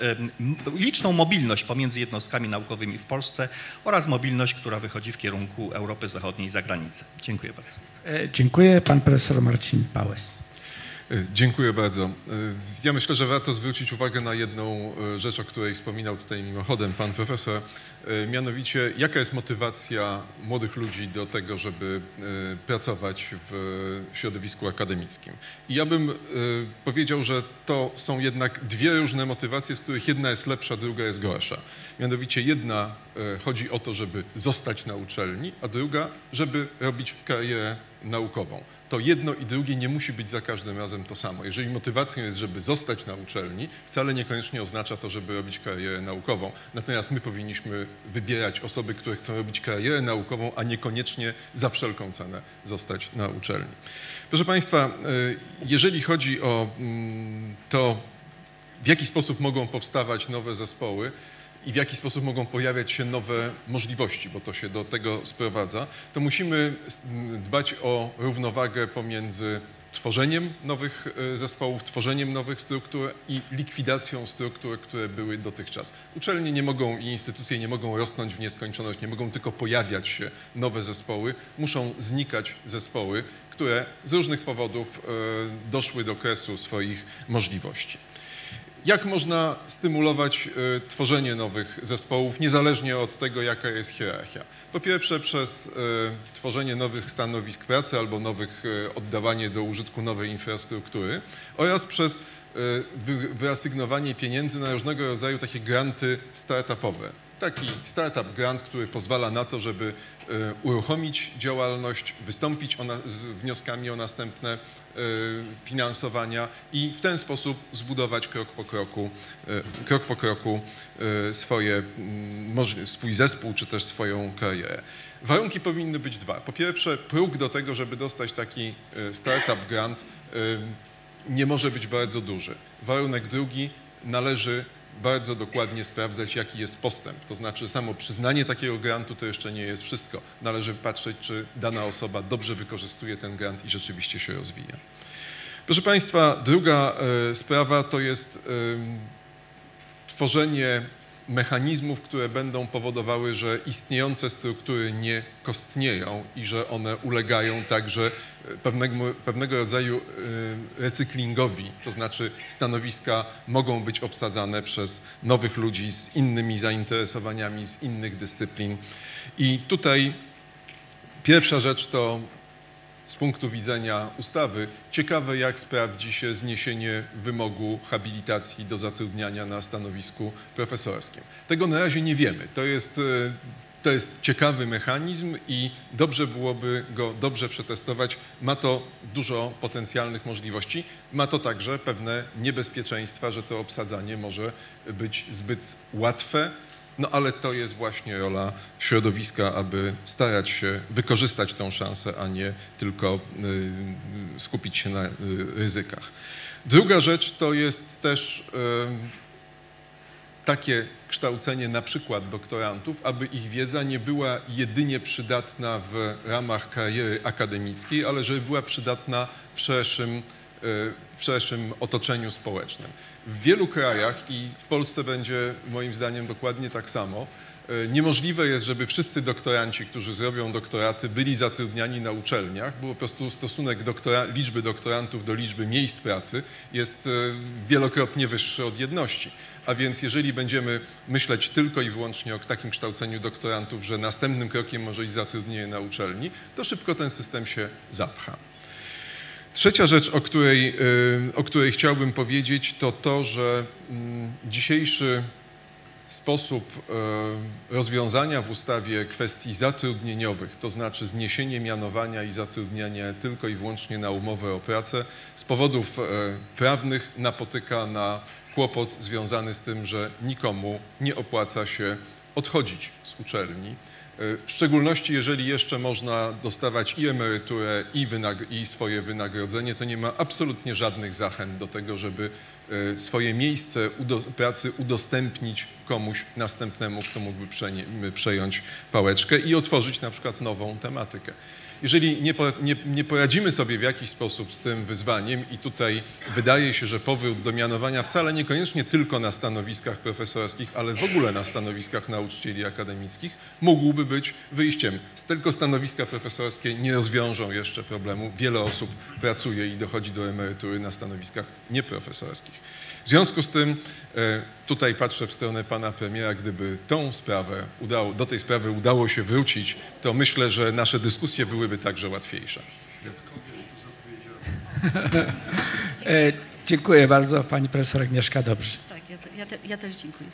liczną mobilność pomiędzy jednostkami naukowymi w Polsce oraz mobilność, która wychodzi w kierunku Europy Zachodniej i zagranicy. Dziękuję bardzo. Dziękuję. Pan profesor Marcin Pałes. Dziękuję bardzo. Ja myślę, że warto zwrócić uwagę na jedną rzecz, o której wspominał tutaj mimochodem pan profesor, mianowicie jaka jest motywacja młodych ludzi do tego, żeby pracować w środowisku akademickim. I ja bym powiedział, że to są jednak dwie różne motywacje, z których jedna jest lepsza, druga jest gorsza. Mianowicie jedna chodzi o to, żeby zostać na uczelni, a druga, żeby robić karierę naukową. To jedno i drugie nie musi być za każdym razem to samo. Jeżeli motywacją jest, żeby zostać na uczelni, wcale niekoniecznie oznacza to, żeby robić karierę naukową. Natomiast my powinniśmy wybierać osoby, które chcą robić karierę naukową, a niekoniecznie za wszelką cenę zostać na uczelni. Proszę Państwa, jeżeli chodzi o to, w jaki sposób mogą powstawać nowe zespoły, i w jaki sposób mogą pojawiać się nowe możliwości, bo to się do tego sprowadza, to musimy dbać o równowagę pomiędzy tworzeniem nowych zespołów, tworzeniem nowych struktur i likwidacją struktur, które były dotychczas. Uczelnie nie mogą i instytucje nie mogą rosnąć w nieskończoność, nie mogą tylko pojawiać się nowe zespoły, muszą znikać zespoły, które z różnych powodów doszły do kresu swoich możliwości. Jak można stymulować tworzenie nowych zespołów, niezależnie od tego, jaka jest hierarchia? Po pierwsze przez tworzenie nowych stanowisk pracy albo oddawanie do użytku nowej infrastruktury oraz przez wyasygnowanie pieniędzy na różnego rodzaju takie granty startupowe. Taki startup grant, który pozwala na to, żeby uruchomić działalność, wystąpić z wnioskami o następne finansowania i w ten sposób zbudować krok po kroku swój zespół czy też swoją karierę. Warunki powinny być dwa. Po pierwsze, próg do tego, żeby dostać taki startup grant, nie może być bardzo duży. Warunek drugi, należy bardzo dokładnie sprawdzać, jaki jest postęp. To znaczy samo przyznanie takiego grantu to jeszcze nie jest wszystko. Należy patrzeć, czy dana osoba dobrze wykorzystuje ten grant i rzeczywiście się rozwija. Proszę Państwa, druga sprawa to jest tworzenie mechanizmów, które będą powodowały, że istniejące struktury nie kostnieją i że one ulegają także pewnego rodzaju recyklingowi, to znaczy stanowiska mogą być obsadzane przez nowych ludzi z innymi zainteresowaniami, z innych dyscyplin. I tutaj pierwsza rzecz to z punktu widzenia ustawy ciekawe, jak sprawdzi się zniesienie wymogu habilitacji do zatrudniania na stanowisku profesorskim. Tego na razie nie wiemy. To jest ciekawy mechanizm i dobrze byłoby go dobrze przetestować. Ma to dużo potencjalnych możliwości. Ma to także pewne niebezpieczeństwa, że to obsadzanie może być zbyt łatwe no ale to jest właśnie rola środowiska, aby starać się wykorzystać tą szansę, a nie tylko skupić się na ryzykach. Druga rzecz to jest też takie kształcenie na przykład doktorantów, aby ich wiedza nie była jedynie przydatna w ramach kariery akademickiej, ale żeby była przydatna w szerszym otoczeniu społecznym. W wielu krajach i w Polsce będzie moim zdaniem dokładnie tak samo, niemożliwe jest, żeby wszyscy doktoranci, którzy zrobią doktoraty, byli zatrudniani na uczelniach, bo po prostu stosunek liczby doktorantów do liczby miejsc pracy jest wielokrotnie wyższy od jedności. A więc jeżeli będziemy myśleć tylko i wyłącznie o takim kształceniu doktorantów, że następnym krokiem może iść zatrudnienie na uczelni, to szybko ten system się zapcha. Trzecia rzecz, o której chciałbym powiedzieć, to to, że dzisiejszy sposób rozwiązania w ustawie kwestii zatrudnieniowych, to znaczy zniesienie mianowania i zatrudniania tylko i wyłącznie na umowę o pracę, z powodów prawnych napotyka na kłopot związany z tym, że nikomu nie opłaca się odchodzić z uczelni. W szczególności jeżeli jeszcze można dostawać i emeryturę, i swoje wynagrodzenie, to nie ma absolutnie żadnych zachęt do tego, żeby swoje miejsce pracy udostępnić komuś następnemu, kto mógłby przejąć pałeczkę i otworzyć na przykład nową tematykę. Jeżeli nie poradzimy sobie w jakiś sposób z tym wyzwaniem i tutaj wydaje się, że powrót do mianowania wcale niekoniecznie tylko na stanowiskach profesorskich, ale w ogóle na stanowiskach nauczycieli akademickich mógłby być wyjściem. Tylko stanowiska profesorskie nie rozwiążą jeszcze problemu. Wiele osób pracuje i dochodzi do emerytury na stanowiskach nieprofesorskich. W związku z tym tutaj patrzę w stronę pana premiera, gdyby do tej sprawy udało się wrócić, to myślę, że nasze dyskusje byłyby także łatwiejsze. Dziękuję bardzo, pani profesor Agnieszka Dobrze. Tak, ja też dziękuję.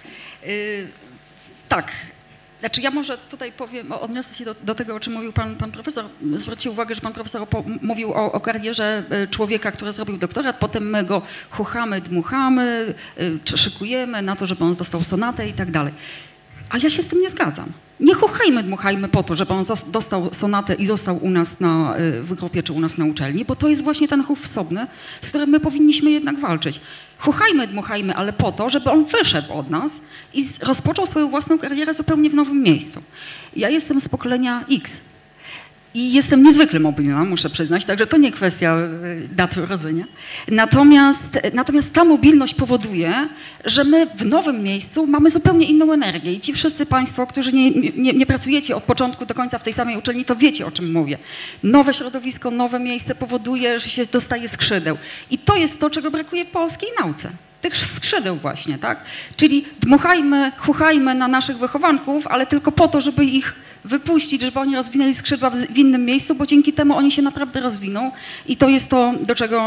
Tak. Znaczy ja może tutaj powiem, odniosę się do tego, o czym mówił pan profesor. Zwrócił uwagę, że pan profesor mówił o karierze człowieka, który zrobił doktorat, potem my go chuchamy, dmuchamy, szykujemy na to, żeby on dostał sonatę i tak dalej. A ja się z tym nie zgadzam. Nie chuchajmy, dmuchajmy po to, żeby on dostał sonatę i został u nas w grupie czy u nas na uczelni, bo to jest właśnie ten chów wsobny, z którym my powinniśmy jednak walczyć. Chuchajmy, dmuchajmy, ale po to, żeby on wyszedł od nas i rozpoczął swoją własną karierę zupełnie w nowym miejscu. Ja jestem z pokolenia X. I jestem niezwykle mobilna, muszę przyznać, także to nie kwestia daty urodzenia. Natomiast ta mobilność powoduje, że my w nowym miejscu mamy zupełnie inną energię. I ci wszyscy państwo, którzy nie pracujecie od początku do końca w tej samej uczelni, to wiecie, o czym mówię. Nowe środowisko, nowe miejsce powoduje, że się dostaje skrzydeł. I to jest to, czego brakuje polskiej nauce. Tych skrzydeł właśnie, tak? Czyli dmuchajmy, chuchajmy na naszych wychowanków, ale tylko po to, żeby ich wypuścić, żeby oni rozwinęli skrzydła w innym miejscu, bo dzięki temu oni się naprawdę rozwiną i to jest to,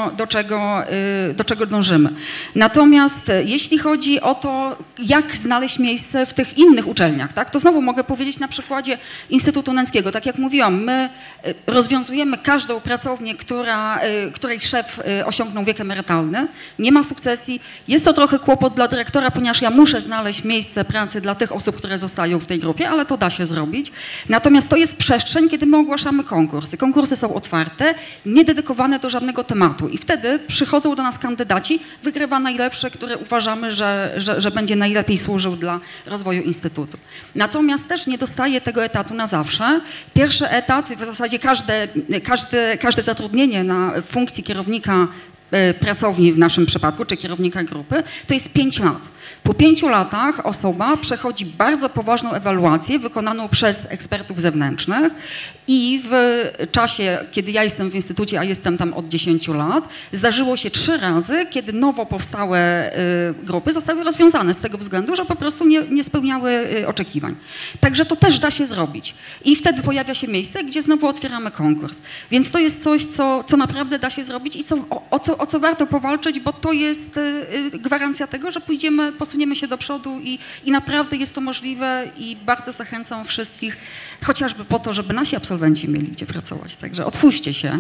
do czego dążymy. Natomiast jeśli chodzi o to, jak znaleźć miejsce w tych innych uczelniach, tak, to znowu mogę powiedzieć na przykładzie Instytutu Nęckiego. Tak jak mówiłam, my rozwiązujemy każdą pracownię, której szef osiągnął wiek emerytalny, nie ma sukcesji. Jest to trochę kłopot dla dyrektora, ponieważ ja muszę znaleźć miejsce pracy dla tych osób, które zostają w tej grupie, ale to da się zrobić. Natomiast to jest przestrzeń, kiedy my ogłaszamy konkursy. Konkursy są otwarte, nie dedykowane do żadnego tematu i wtedy przychodzą do nas kandydaci, wygrywa najlepszy, który uważamy, że będzie najlepiej służył dla rozwoju Instytutu. Natomiast też nie dostaje tego etatu na zawsze. Pierwszy etat, w zasadzie każde zatrudnienie na funkcji kierownika pracowni w naszym przypadku, czy kierownika grupy, to jest 5 lat. Po 5 latach osoba przechodzi bardzo poważną ewaluację wykonaną przez ekspertów zewnętrznych i w czasie, kiedy ja jestem w instytucie, a jestem tam od 10 lat, zdarzyło się 3 razy, kiedy nowo powstałe grupy zostały rozwiązane z tego względu, że po prostu nie spełniały oczekiwań. Także to też da się zrobić. I wtedy pojawia się miejsce, gdzie znowu otwieramy konkurs. Więc to jest coś, co naprawdę da się zrobić i o co warto powalczyć, bo to jest gwarancja tego, że posuniemy się do przodu i naprawdę jest to możliwe i bardzo zachęcam wszystkich, chociażby po to, żeby nasi absolwenci mieli gdzie pracować. Także otwórzcie się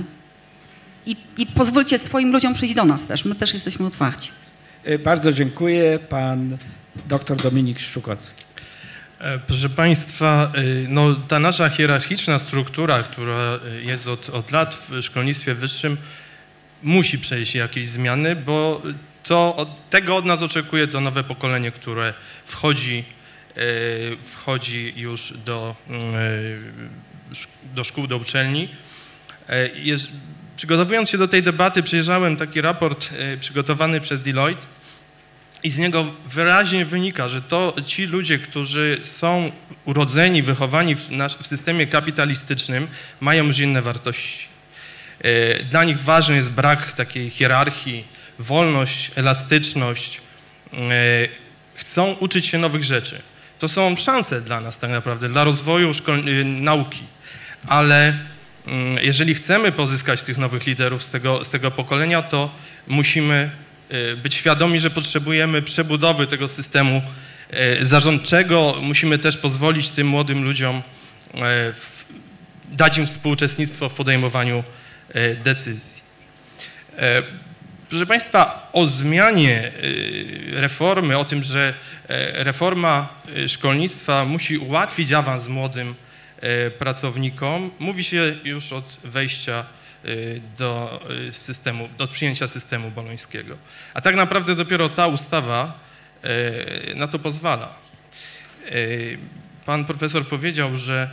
i pozwólcie swoim ludziom przyjść do nas też. My też jesteśmy otwarci. Bardzo dziękuję. Pan dr Dominik Szczukocki. Proszę Państwa, no, ta nasza hierarchiczna struktura, która jest od lat w szkolnictwie wyższym, musi przejść jakieś zmiany, bo tego od nas oczekuje to nowe pokolenie, które wchodzi już do szkół, do uczelni. Przygotowując się do tej debaty, przejrzałem taki raport przygotowany przez Deloitte i z niego wyraźnie wynika, że ci ludzie, którzy są urodzeni, wychowani w systemie kapitalistycznym, mają już inne wartości. Dla nich ważny jest brak takiej hierarchii, wolność, elastyczność. Chcą uczyć się nowych rzeczy. To są szanse dla nas tak naprawdę, dla rozwoju nauki. Ale jeżeli chcemy pozyskać tych nowych liderów z tego pokolenia, to musimy być świadomi, że potrzebujemy przebudowy tego systemu zarządczego. Musimy też pozwolić tym młodym ludziom, dać im współuczestnictwo w podejmowaniu decyzji. Proszę Państwa, o zmianie reformy, o tym, że reforma szkolnictwa musi ułatwić awans młodym pracownikom, mówi się już od wejścia do przyjęcia systemu bolońskiego. A tak naprawdę dopiero ta ustawa na to pozwala. Pan profesor powiedział, że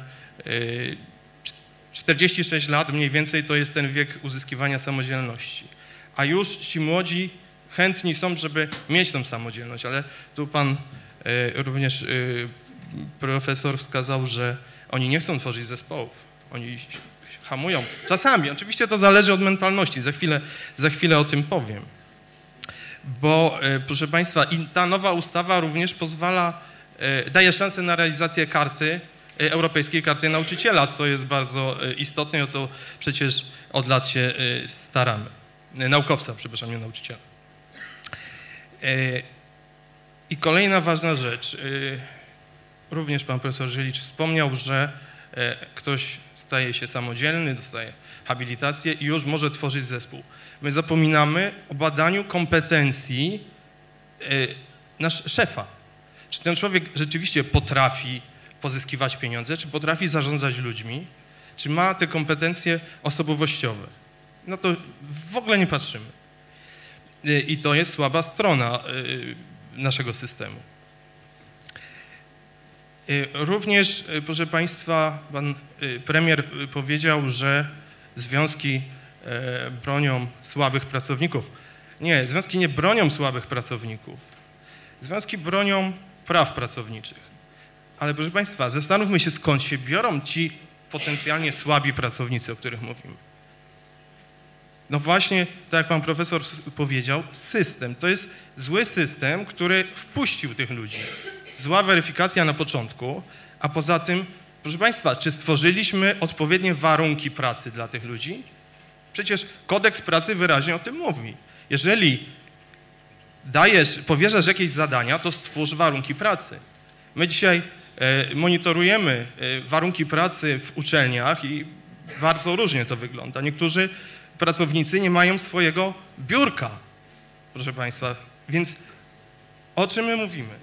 46 lat mniej więcej to jest ten wiek uzyskiwania samodzielności. A już ci młodzi chętni są, żeby mieć tą samodzielność, ale tu pan również profesor wskazał, że oni nie chcą tworzyć zespołów. Oni hamują. Czasami, oczywiście to zależy od mentalności, za chwilę o tym powiem. Bo proszę Państwa, i ta nowa ustawa również daje szansę na realizację Europejskiej Karty Nauczyciela, co jest bardzo istotne i o co przecież od lat się staramy. Naukowca, przepraszam, nie nauczyciela. I kolejna ważna rzecz. Również pan profesor Żylicz wspomniał, że ktoś staje się samodzielny, dostaje habilitację i już może tworzyć zespół. My zapominamy o badaniu kompetencji szefa. Czy ten człowiek rzeczywiście potrafi pozyskiwać pieniądze, czy potrafi zarządzać ludźmi, czy ma te kompetencje osobowościowe. No to w ogóle nie patrzymy. I to jest słaba strona naszego systemu. Również, proszę Państwa, pan premier powiedział, że związki bronią słabych pracowników. Nie, związki nie bronią słabych pracowników. Związki bronią praw pracowniczych. Ale proszę Państwa, zastanówmy się, skąd się biorą ci potencjalnie słabi pracownicy, o których mówimy. No właśnie, tak jak pan profesor powiedział, system. To jest zły system, który wpuścił tych ludzi. Zła weryfikacja na początku, a poza tym, proszę Państwa, czy stworzyliśmy odpowiednie warunki pracy dla tych ludzi? Przecież kodeks pracy wyraźnie o tym mówi. Jeżeli powierzasz jakieś zadania, to stwórz warunki pracy. My dzisiaj monitorujemy warunki pracy w uczelniach i bardzo różnie to wygląda. Niektórzy pracownicy nie mają swojego biurka, proszę Państwa, więc o czym my mówimy?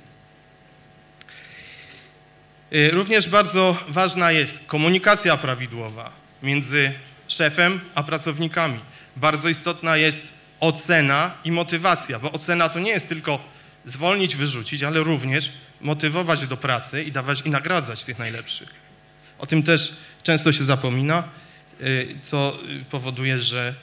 Również bardzo ważna jest komunikacja prawidłowa między szefem a pracownikami. Bardzo istotna jest ocena i motywacja, bo ocena to nie jest tylko zwolnić, wyrzucić, ale również motywować do pracy i nagradzać tych najlepszych. O tym też często się zapomina, co powoduje, że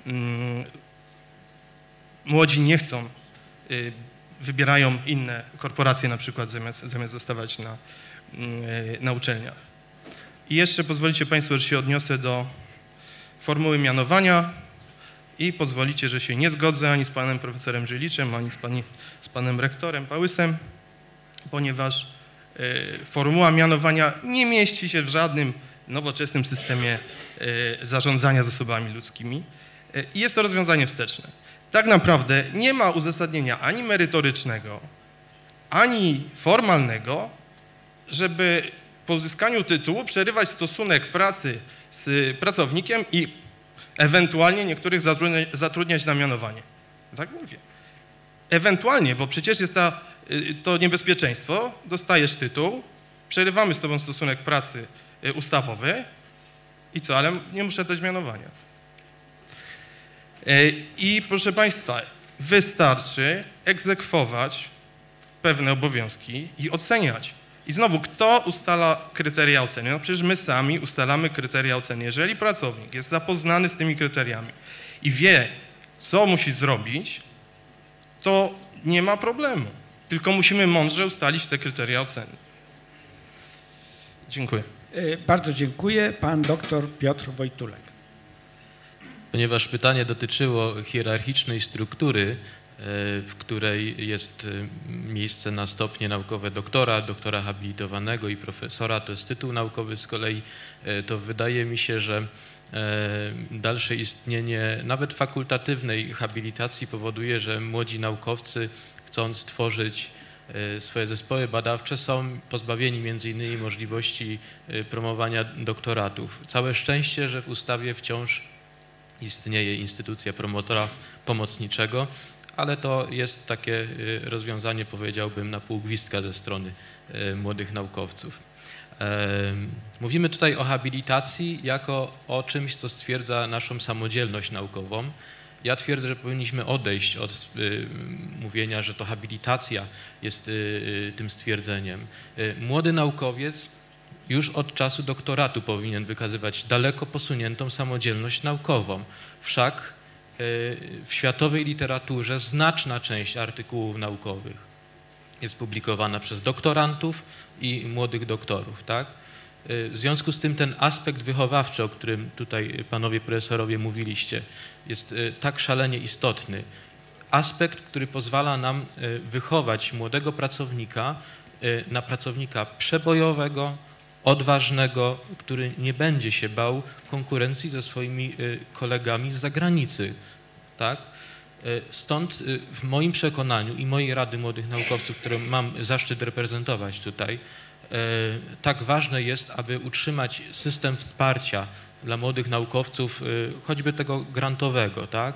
młodzi nie chcą, wybierają inne korporacje na przykład zamiast zostawać na uczelniach. I jeszcze pozwolicie Państwo, że się odniosę do formuły mianowania i pozwolicie, że się nie zgodzę ani z panem profesorem Żyliczem, ani z panem rektorem Pałysem, ponieważ formuła mianowania nie mieści się w żadnym nowoczesnym systemie zarządzania zasobami ludzkimi i jest to rozwiązanie wsteczne. Tak naprawdę nie ma uzasadnienia ani merytorycznego, ani formalnego, żeby po uzyskaniu tytułu przerywać stosunek pracy z pracownikiem i ewentualnie niektórych zatrudniać na mianowanie. Tak mówię. Ewentualnie, bo przecież jest to niebezpieczeństwo, dostajesz tytuł przerywamy z tobą stosunek pracy ustawowy i co, ale nie muszę dać mianowania. I proszę Państwa, wystarczy egzekwować pewne obowiązki i oceniać. I znowu, kto ustala kryteria oceny? No przecież my sami ustalamy kryteria oceny. Jeżeli pracownik jest zapoznany z tymi kryteriami i wie, co musi zrobić, to nie ma problemu. Tylko musimy mądrze ustalić te kryteria oceny. Dziękuję. Bardzo dziękuję. Pan doktor Piotr Wojtulek. Ponieważ pytanie dotyczyło hierarchicznej struktury, w której jest miejsce na stopnie naukowe doktora, doktora habilitowanego i profesora, to jest tytuł naukowy z kolei, to wydaje mi się, że dalsze istnienie nawet fakultatywnej habilitacji powoduje, że młodzi naukowcy, chcąc tworzyć swoje zespoły badawcze, są pozbawieni między innymi możliwości promowania doktoratów. Całe szczęście, że w ustawie wciąż istnieje instytucja promotora pomocniczego, ale to jest takie rozwiązanie, powiedziałbym, na pół gwizdka ze strony młodych naukowców. Mówimy tutaj o habilitacji jako o czymś, co stwierdza naszą samodzielność naukową. Ja twierdzę, że powinniśmy odejść od mówienia, że to habilitacja jest tym stwierdzeniem. Młody naukowiec już od czasu doktoratu powinien wykazywać daleko posuniętą samodzielność naukową. Wszak w światowej literaturze znaczna część artykułów naukowych jest publikowana przez doktorantów i młodych doktorów, tak? W związku z tym ten aspekt wychowawczy, o którym tutaj panowie profesorowie mówiliście, jest tak szalenie istotny. Aspekt, który pozwala nam wychować młodego pracownika na pracownika przebojowego, odważnego, który nie będzie się bał konkurencji ze swoimi kolegami z zagranicy, tak? Stąd w moim przekonaniu i mojej Rady Młodych Naukowców, którą mam zaszczyt reprezentować tutaj, tak ważne jest, aby utrzymać system wsparcia dla młodych naukowców, choćby tego grantowego, tak?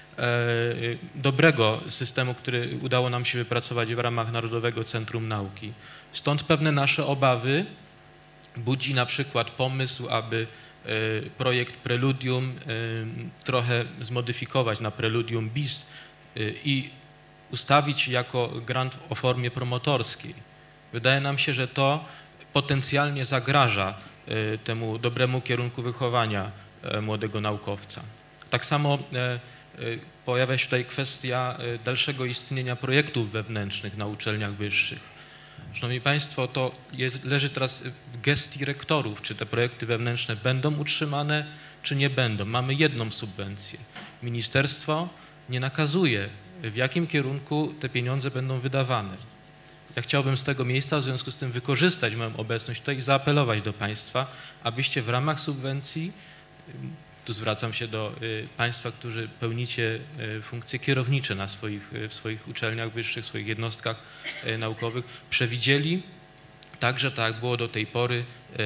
Dobrego systemu, który udało nam się wypracować w ramach Narodowego Centrum Nauki. Stąd pewne nasze obawy budzi na przykład pomysł, aby projekt Preludium trochę zmodyfikować na Preludium bis i ustawić jako grant o formie promotorskiej. Wydaje nam się, że to potencjalnie zagraża temu dobremu kierunku wychowania młodego naukowca. Tak samo pojawia się tutaj kwestia dalszego istnienia projektów wewnętrznych na uczelniach wyższych. Szanowni Państwo, to leży teraz w gestii rektorów, czy te projekty wewnętrzne będą utrzymane, czy nie będą. Mamy jedną subwencję. Ministerstwo nie nakazuje, w jakim kierunku te pieniądze będą wydawane. Ja chciałbym z tego miejsca w związku z tym wykorzystać moją obecność tutaj i zaapelować do Państwa, abyście w ramach subwencji, tu zwracam się do Państwa, którzy pełnicie funkcje kierownicze w swoich uczelniach wyższych, w swoich jednostkach naukowych, przewidzieli także, tak jak było do tej pory,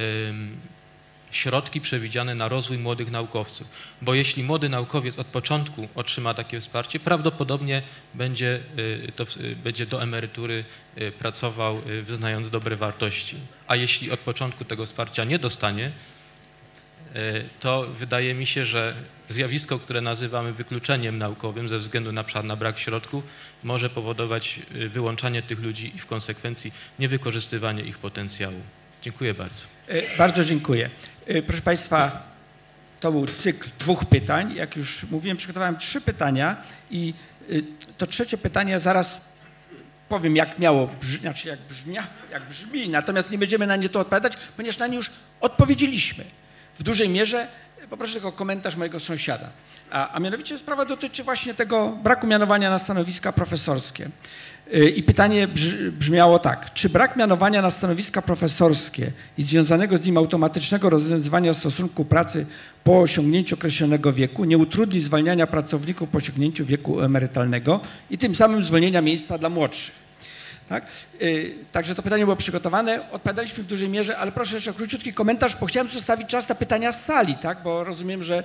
środki przewidziane na rozwój młodych naukowców. Bo jeśli młody naukowiec od początku otrzyma takie wsparcie, prawdopodobnie będzie do emerytury pracował, wyznając dobre wartości. A jeśli od początku tego wsparcia nie dostanie, to wydaje mi się, że zjawisko, które nazywamy wykluczeniem naukowym ze względu na przykład na brak środków, może powodować wyłączanie tych ludzi i w konsekwencji niewykorzystywanie ich potencjału. Dziękuję bardzo. Bardzo dziękuję. Proszę Państwa, to był cykl 2 pytań. Jak już mówiłem, przygotowałem 3 pytania i to trzecie pytanie zaraz powiem, jak miało, znaczy jak brzmi, natomiast nie będziemy na nie to odpowiadać, ponieważ na nie już odpowiedzieliśmy. W dużej mierze poproszę tylko o komentarz mojego sąsiada. A mianowicie sprawa dotyczy właśnie tego braku mianowania na stanowiska profesorskie. I pytanie brzmiało tak. Czy brak mianowania na stanowiska profesorskie i związanego z nim automatycznego rozwiązywania stosunku pracy po osiągnięciu określonego wieku nie utrudni zwalniania pracowników po osiągnięciu wieku emerytalnego i tym samym zwolnienia miejsca dla młodszych? Tak? Także to pytanie było przygotowane, odpowiadaliśmy w dużej mierze, ale proszę jeszcze króciutki komentarz, bo chciałem zostawić czas na pytania z sali, tak? Bo rozumiem, że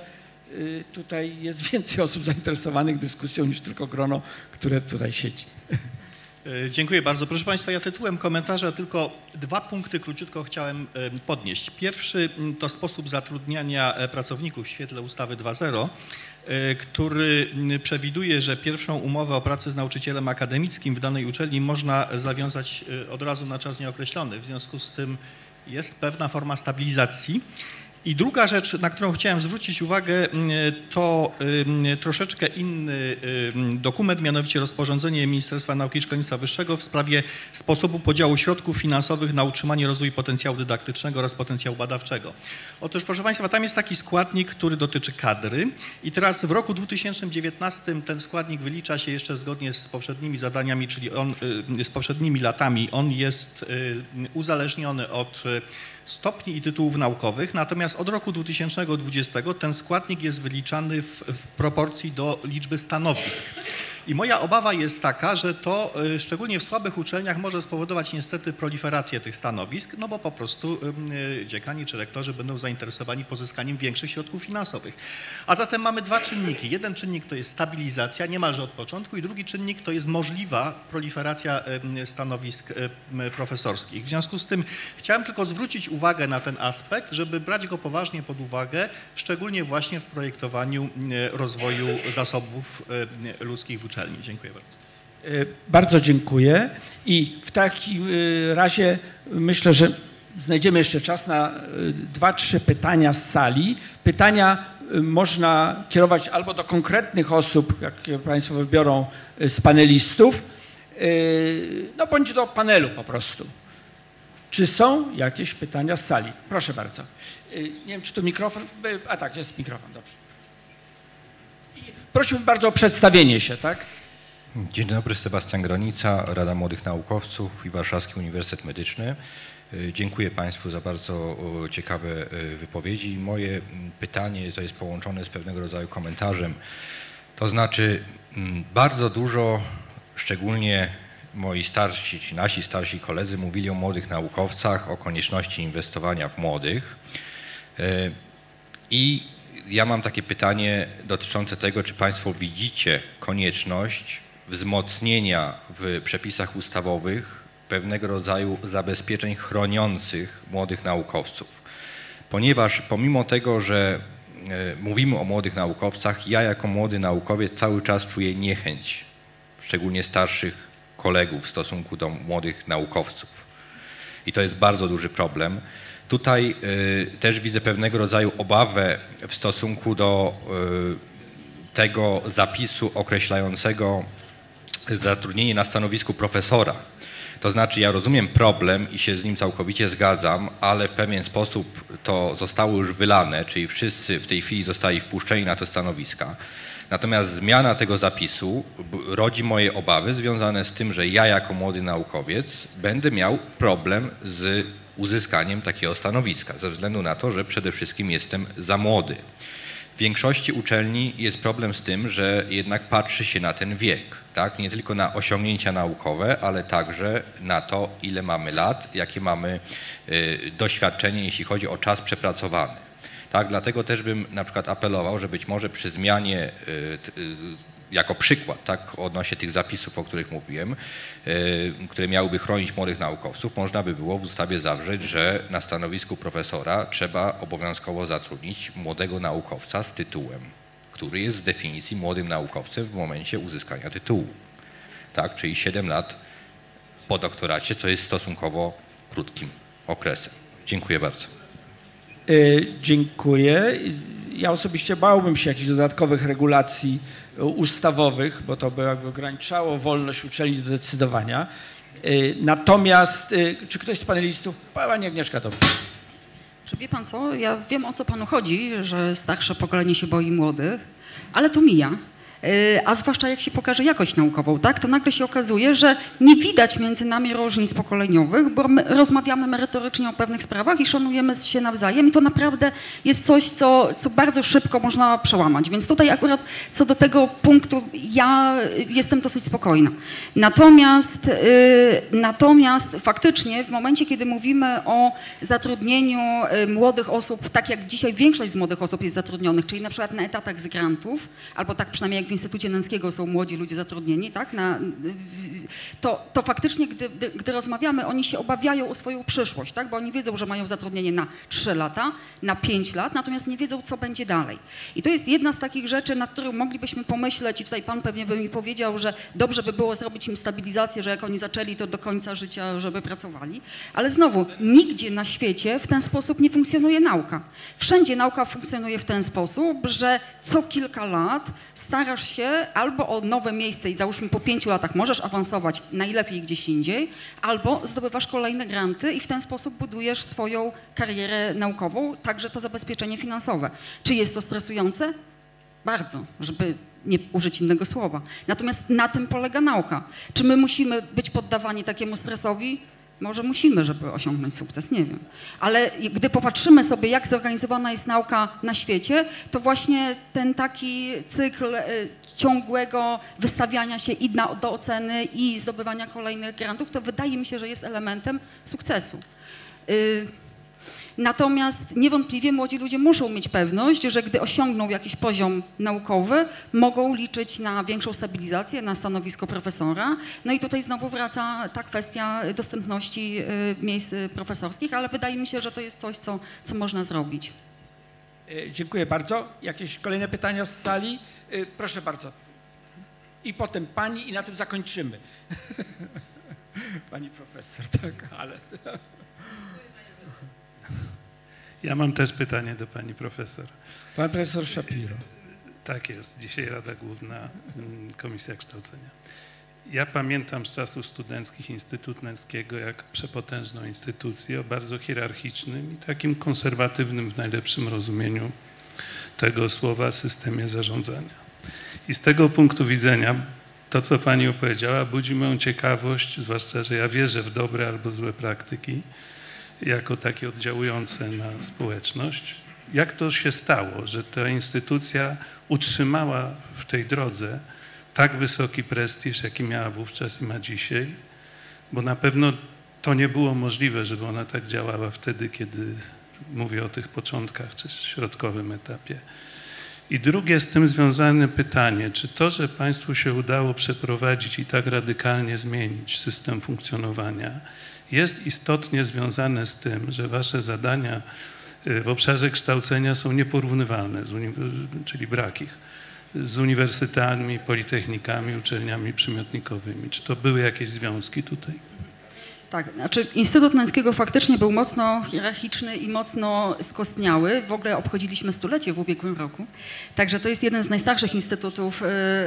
tutaj jest więcej osób zainteresowanych dyskusją niż tylko grono, które tutaj siedzi. Dziękuję bardzo. Proszę Państwa, ja tytułem komentarza tylko 2 punkty króciutko chciałem podnieść. Pierwszy to sposób zatrudniania pracowników w świetle ustawy 2.0, który przewiduje, że pierwszą umowę o pracę z nauczycielem akademickim w danej uczelni można zawiązać od razu na czas nieokreślony. W związku z tym jest pewna forma stabilizacji. I druga rzecz, na którą chciałem zwrócić uwagę, to troszeczkę inny dokument, mianowicie rozporządzenie Ministerstwa Nauki i Szkolnictwa Wyższego w sprawie sposobu podziału środków finansowych na utrzymanie i rozwój potencjału dydaktycznego oraz potencjału badawczego. Otóż, proszę Państwa, tam jest taki składnik, który dotyczy kadry i teraz w roku 2019 ten składnik wylicza się jeszcze zgodnie z poprzednimi zadaniami, czyli z poprzednimi latami. On jest uzależniony od stopni i tytułów naukowych, natomiast od roku 2020 ten składnik jest wyliczany w proporcji do liczby stanowisk. I moja obawa jest taka, że to szczególnie w słabych uczelniach może spowodować niestety proliferację tych stanowisk, no bo po prostu dziekani czy rektorzy będą zainteresowani pozyskaniem większych środków finansowych. A zatem mamy 2 czynniki. Jeden czynnik to jest stabilizacja niemalże od początku i drugi czynnik to jest możliwa proliferacja stanowisk profesorskich. W związku z tym chciałem tylko zwrócić uwagę na ten aspekt, żeby brać go poważnie pod uwagę, szczególnie właśnie w projektowaniu rozwoju zasobów ludzkich w uczelni. Dziękuję bardzo. Bardzo dziękuję i w takim razie myślę, że znajdziemy jeszcze czas na 2-3 pytania z sali. Pytania można kierować albo do konkretnych osób, jakie Państwo wybiorą z panelistów, no bądź do panelu po prostu. Czy są jakieś pytania z sali? Proszę bardzo. Nie wiem, czy tu mikrofon... A tak, jest mikrofon, dobrze. Prosiłbym bardzo o przedstawienie się, tak? Dzień dobry, Sebastian Granica, Rada Młodych Naukowców i Warszawski Uniwersytet Medyczny. Dziękuję Państwu za bardzo ciekawe wypowiedzi. Moje pytanie to jest połączone z pewnego rodzaju komentarzem. To znaczy bardzo dużo, szczególnie moi starsi, czy nasi starsi koledzy mówili o młodych naukowcach, o konieczności inwestowania w młodych. I ja mam takie pytanie dotyczące tego, czy Państwo widzicie konieczność wzmocnienia w przepisach ustawowych pewnego rodzaju zabezpieczeń chroniących młodych naukowców. Ponieważ pomimo tego, że mówimy o młodych naukowcach, ja jako młody naukowiec cały czas czuję niechęć, szczególnie starszych kolegów w stosunku do młodych naukowców. I to jest bardzo duży problem. Tutaj też widzę pewnego rodzaju obawę w stosunku do tego zapisu określającego zatrudnienie na stanowisku profesora. To znaczy ja rozumiem problem i się z nim całkowicie zgadzam, ale w pewien sposób to zostało już wylane, czyli wszyscy w tej chwili zostali wpuszczeni na te stanowiska. Natomiast zmiana tego zapisu rodzi moje obawy związane z tym, że ja jako młody naukowiec będę miał problem z uzyskaniem takiego stanowiska, ze względu na to, że przede wszystkim jestem za młody. W większości uczelni jest problem z tym, że jednak patrzy się na ten wiek, tak? Nie tylko na osiągnięcia naukowe, ale także na to, ile mamy lat, jakie mamy doświadczenie, jeśli chodzi o czas przepracowany. Tak? Dlatego też bym na przykład apelował, że być może przy zmianie jako przykład, tak, odnośnie tych zapisów, o których mówiłem, które miałyby chronić młodych naukowców, można by było w ustawie zawrzeć, że na stanowisku profesora trzeba obowiązkowo zatrudnić młodego naukowca z tytułem, który jest z definicji młodym naukowcem w momencie uzyskania tytułu. Tak, czyli 7 lat po doktoracie, co jest stosunkowo krótkim okresem. Dziękuję bardzo. Dziękuję. Ja osobiście bałbym się jakichś dodatkowych regulacji ustawowych, bo to by jakby ograniczało wolność uczelni do decydowania. Natomiast, czy ktoś z panelistów? Pani Agnieszka, dobrze. Wie pan co, ja wiem, o co panu chodzi, że starsze pokolenie się boi młodych, ale to mija. A zwłaszcza jak się pokaże jakość naukową, tak, to nagle się okazuje, że nie widać między nami różnic pokoleniowych, bo my rozmawiamy merytorycznie o pewnych sprawach i szanujemy się nawzajem i to naprawdę jest coś, co bardzo szybko można przełamać. Więc tutaj akurat co do tego punktu ja jestem dosyć spokojna. Natomiast faktycznie w momencie, kiedy mówimy o zatrudnieniu młodych osób, tak jak dzisiaj większość z młodych osób jest zatrudnionych, czyli na przykład na etatach z grantów, albo tak przynajmniej jak jak w Instytucie Nęckiego są młodzi ludzie zatrudnieni, tak, to faktycznie, gdy rozmawiamy, oni się obawiają o swoją przyszłość, tak, bo oni wiedzą, że mają zatrudnienie na 3 lata, na 5 lat, natomiast nie wiedzą, co będzie dalej. I to jest jedna z takich rzeczy, nad którą moglibyśmy pomyśleć i tutaj pan pewnie by mi powiedział, że dobrze by było zrobić im stabilizację, że jak oni zaczęli, to do końca życia, żeby pracowali. Ale znowu, nigdzie na świecie w ten sposób nie funkcjonuje nauka. Wszędzie nauka funkcjonuje w ten sposób, że co kilka lat starasz się albo o nowe miejsce i załóżmy po 5 latach możesz awansować najlepiej gdzieś indziej, albo zdobywasz kolejne granty i w ten sposób budujesz swoją karierę naukową, także to zabezpieczenie finansowe. Czy jest to stresujące? Bardzo, żeby nie użyć innego słowa. Natomiast na tym polega nauka. Czy my musimy być poddawani takiemu stresowi? Może musimy, żeby osiągnąć sukces, nie wiem. Ale gdy popatrzymy sobie, jak zorganizowana jest nauka na świecie, to właśnie ten taki cykl ciągłego wystawiania się i do oceny i zdobywania kolejnych grantów, to wydaje mi się, że jest elementem sukcesu. Natomiast niewątpliwie młodzi ludzie muszą mieć pewność, że gdy osiągną jakiś poziom naukowy, mogą liczyć na większą stabilizację, na stanowisko profesora. No i tutaj znowu wraca ta kwestia dostępności miejsc profesorskich, ale wydaje mi się, że to jest coś, co można zrobić. Dziękuję bardzo. Jakieś kolejne pytania z sali? Proszę bardzo. I potem pani i na tym zakończymy. Pani profesor, tak, ale... Ja mam też pytanie do pani profesor. Pan profesor Szapiro. Tak jest, dzisiaj Rada Główna, Komisja Kształcenia. Ja pamiętam z czasów studenckich Instytut Nęckiego jak przepotężną instytucję o bardzo hierarchicznym i takim konserwatywnym w najlepszym rozumieniu tego słowa systemie zarządzania. I z tego punktu widzenia to, co pani opowiedziała, budzi moją ciekawość, zwłaszcza, że ja wierzę w dobre albo złe praktyki, jako takie oddziałujące na społeczność. Jak to się stało, że ta instytucja utrzymała w tej drodze tak wysoki prestiż, jaki miała wówczas i ma dzisiaj? Bo na pewno to nie było możliwe, żeby ona tak działała wtedy, kiedy mówię o tych początkach czy środkowym etapie. I drugie z tym związane pytanie, czy to, że państwu się udało przeprowadzić i tak radykalnie zmienić system funkcjonowania, jest istotnie związane z tym, że wasze zadania w obszarze kształcenia są nieporównywalne, czyli brak ich, z uniwersytetami, politechnikami, uczelniami przymiotnikowymi. Czy to były jakieś związki tutaj? Tak, znaczy Instytut Nęckiego faktycznie był mocno hierarchiczny i mocno skostniały. W ogóle obchodziliśmy 100-lecie w ubiegłym roku. Także to jest jeden z najstarszych instytutów.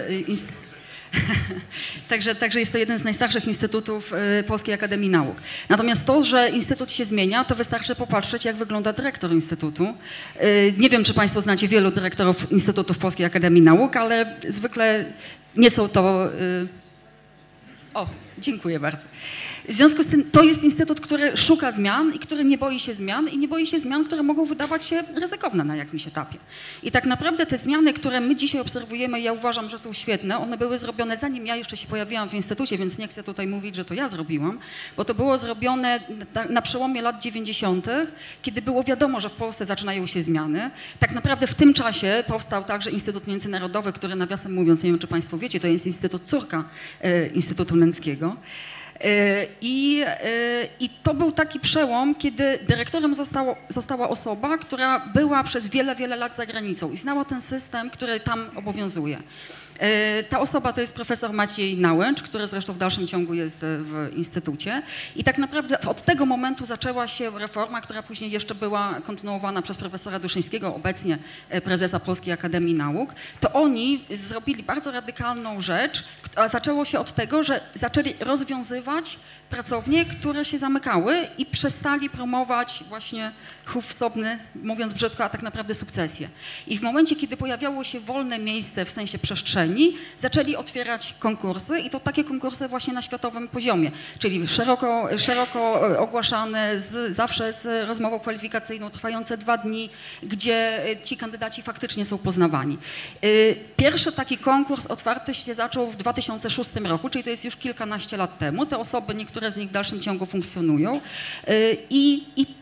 Także jest to jeden z najstarszych instytutów Polskiej Akademii Nauk. Natomiast to, że instytut się zmienia, to wystarczy popatrzeć, jak wygląda dyrektor instytutu. Nie wiem, czy państwo znacie wielu dyrektorów instytutów Polskiej Akademii Nauk, ale zwykle nie są to... O, dziękuję bardzo. W związku z tym to jest instytut, który szuka zmian i który nie boi się zmian i nie boi się zmian, które mogą wydawać się ryzykowne na jakimś etapie. I tak naprawdę te zmiany, które my dzisiaj obserwujemy, ja uważam, że są świetne, one były zrobione zanim ja jeszcze się pojawiłam w instytucie, więc nie chcę tutaj mówić, że to ja zrobiłam, bo to było zrobione na przełomie lat 90., kiedy było wiadomo, że w Polsce zaczynają się zmiany. Tak naprawdę w tym czasie powstał także Instytut Międzynarodowy, który nawiasem mówiąc, nie wiem, czy państwo wiecie, to jest instytut córka Instytutu Nęckiego. I to był taki przełom, kiedy dyrektorem została osoba, która była przez wiele, wiele lat za granicą i znała ten system, który tam obowiązuje. Ta osoba to jest profesor Maciej Nałęcz, który zresztą w dalszym ciągu jest w instytucie. I tak naprawdę od tego momentu zaczęła się reforma, która później jeszcze była kontynuowana przez profesora Duszyńskiego, obecnie prezesa Polskiej Akademii Nauk. To oni zrobili bardzo radykalną rzecz, a zaczęło się od tego, że zaczęli rozwiązywać pracownie, które się zamykały i przestali promować właśnie chów wsobny, mówiąc brzydko, a tak naprawdę sukcesję. I w momencie, kiedy pojawiało się wolne miejsce w sensie przestrzeni, zaczęli otwierać konkursy i to takie konkursy właśnie na światowym poziomie, czyli szeroko ogłaszane, zawsze z rozmową kwalifikacyjną, trwające 2 dni, gdzie ci kandydaci faktycznie są poznawani. Pierwszy taki konkurs otwarty się zaczął w 2006 roku, czyli to jest już kilkanaście lat temu. Te osoby, niektóre z nich w dalszym ciągu funkcjonują i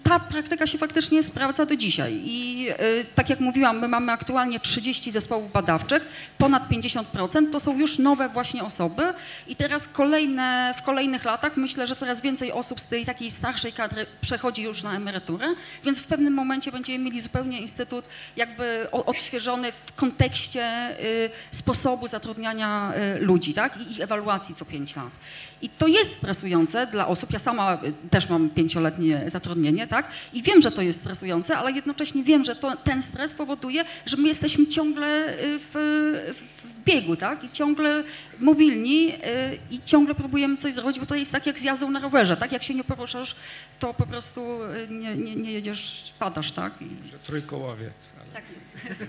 ta praktyka się faktycznie sprawdza do dzisiaj. I tak jak mówiłam, my mamy aktualnie 30 zespołów badawczych, ponad 50% to są już nowe właśnie osoby i teraz w kolejnych latach myślę, że coraz więcej osób z tej takiej starszej kadry przechodzi już na emeryturę, więc w pewnym momencie będziemy mieli zupełnie instytut jakby odświeżony w kontekście sposobu zatrudniania ludzi, tak? I ich ewaluacji co 5 lat. I to jest stresujące dla osób. Ja sama też mam 5-letnie zatrudnienie, tak? I wiem, że to jest stresujące, ale jednocześnie wiem, że ten stres powoduje, że my jesteśmy ciągle w biegu, tak? I ciągle mobilni i ciągle próbujemy coś zrobić, bo to jest tak jak z jazdą na rowerze, tak? Jak się nie poruszasz, to po prostu nie jedziesz, padasz, tak? Że trójkołowiec. Ale... Tak jest.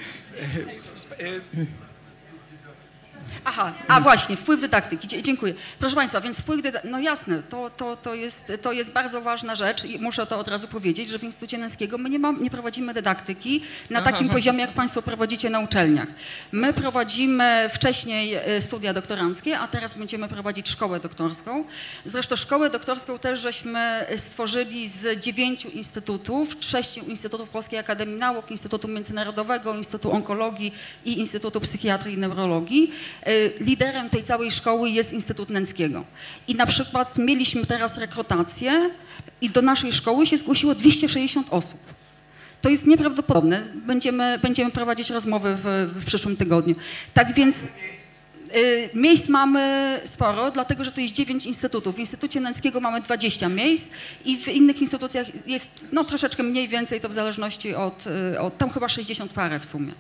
Aha, a właśnie, wpływ dydaktyki, dziękuję. Proszę Państwa, więc wpływ dydaktyki, no jasne, to jest bardzo ważna rzecz i muszę to od razu powiedzieć, że w Instytucie Nęckiego my nie prowadzimy dydaktyki na takim poziomie, jak Państwo prowadzicie na uczelniach. My prowadzimy wcześniej studia doktoranckie, a teraz będziemy prowadzić szkołę doktorską. Zresztą szkołę doktorską też żeśmy stworzyli z 9 instytutów, 6 instytutów Polskiej Akademii Nauk, Instytutu Międzynarodowego, Instytutu Onkologii i Instytutu Psychiatrii i Neurologii. Liderem tej całej szkoły jest Instytut Nęckiego. I na przykład mieliśmy teraz rekrutację i do naszej szkoły się zgłosiło 260 osób. To jest nieprawdopodobne. Będziemy prowadzić rozmowy w przyszłym tygodniu. Tak więc miejsc mamy sporo, dlatego że to jest 9 instytutów. W Instytucie Nęckiego mamy 20 miejsc i w innych instytucjach jest no, troszeczkę mniej, więcej, to w zależności od tam chyba 60 parę w sumie.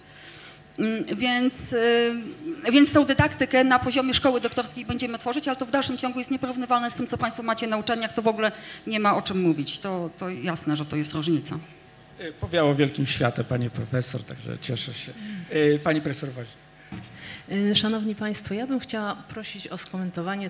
Więc tą dydaktykę na poziomie szkoły doktorskiej będziemy tworzyć, ale to w dalszym ciągu jest nieporównywalne z tym, co Państwo macie na uczelniach, to w ogóle nie ma o czym mówić. To jasne, że to jest różnica. Powiało wielkim światem, pani profesor, także cieszę się. Pani profesor Woź. Szanowni Państwo, ja bym chciała prosić o skomentowanie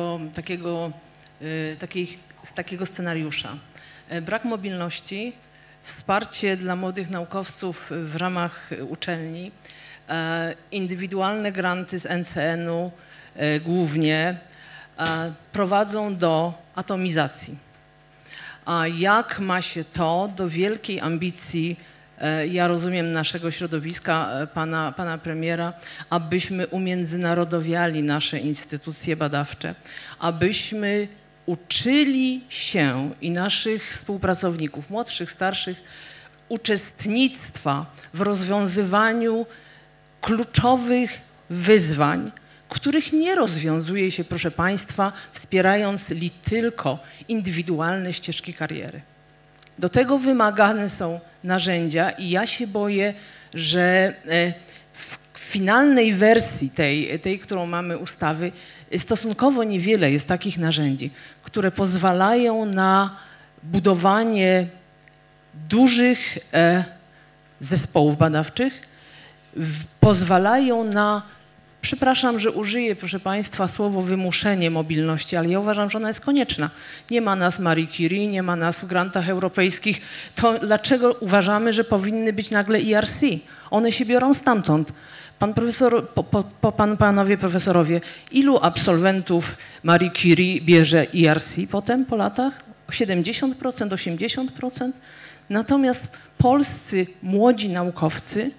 takiego scenariusza. Brak mobilności, wsparcie dla młodych naukowców w ramach uczelni, indywidualne granty z NCN-u głównie prowadzą do atomizacji. A jak ma się to do wielkiej ambicji, ja rozumiem, naszego środowiska, pana premiera, abyśmy umiędzynarodowiali nasze instytucje badawcze, abyśmy uczyli się i naszych współpracowników, młodszych, starszych, uczestnictwa w rozwiązywaniu kluczowych wyzwań, których nie rozwiązuje się, proszę Państwa, wspierając tylko indywidualne ścieżki kariery. Do tego wymagane są narzędzia i ja się boję, że w finalnej wersji tej, którą mamy ustawy, stosunkowo niewiele jest takich narzędzi, które pozwalają na budowanie dużych zespołów badawczych, pozwalają na, przepraszam, że użyję, proszę Państwa, słowo wymuszenie mobilności, ale ja uważam, że ona jest konieczna. Nie ma nas Marie Curie, nie ma nas w grantach europejskich. To dlaczego uważamy, że powinny być nagle ERC? One się biorą stamtąd. Pan profesor, panowie profesorowie, ilu absolwentów Marie Curie bierze ERC potem po latach? 70%, 80%? Natomiast polscy młodzi naukowcy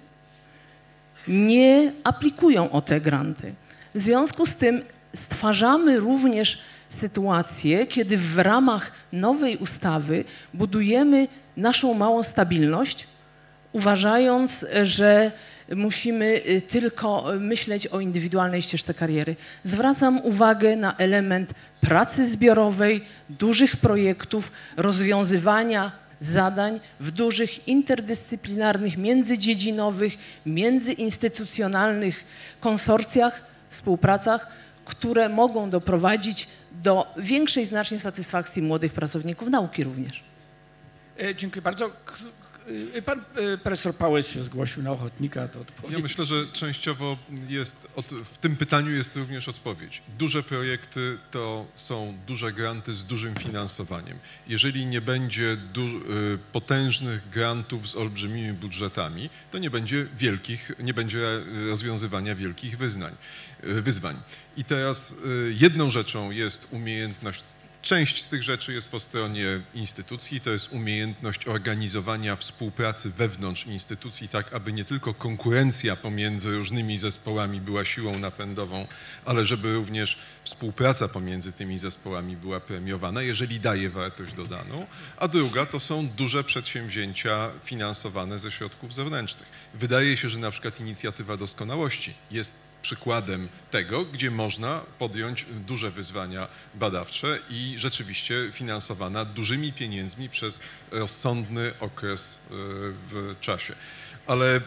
nie aplikują o te granty. W związku z tym stwarzamy również sytuację, kiedy w ramach nowej ustawy budujemy naszą małą stabilność, uważając, że musimy tylko myśleć o indywidualnej ścieżce kariery. Zwracam uwagę na element pracy zbiorowej, dużych projektów, rozwiązywania zadań w dużych interdyscyplinarnych, międzydziedzinowych, międzyinstytucjonalnych konsorcjach, współpracach, które mogą doprowadzić do większej znacznie satysfakcji młodych pracowników nauki również. Dziękuję bardzo. Pan profesor Pałys się zgłosił na ochotnika, to odpowiedź. Ja myślę, że częściowo w tym pytaniu jest również odpowiedź. Duże projekty to są duże granty z dużym finansowaniem. Jeżeli nie będzie potężnych grantów z olbrzymimi budżetami, to nie będzie rozwiązywania wielkich wyzwań. I teraz jedną rzeczą jest umiejętność Część z tych rzeczy jest po stronie instytucji, to jest umiejętność organizowania współpracy wewnątrz instytucji, tak aby nie tylko konkurencja pomiędzy różnymi zespołami była siłą napędową, ale żeby również współpraca pomiędzy tymi zespołami była premiowana, jeżeli daje wartość dodaną, a druga to są duże przedsięwzięcia finansowane ze środków zewnętrznych. Wydaje się, że na przykład inicjatywa doskonałości jest przykładem tego, gdzie można podjąć duże wyzwania badawcze i rzeczywiście finansowana dużymi pieniędzmi przez rozsądny okres w czasie. Ale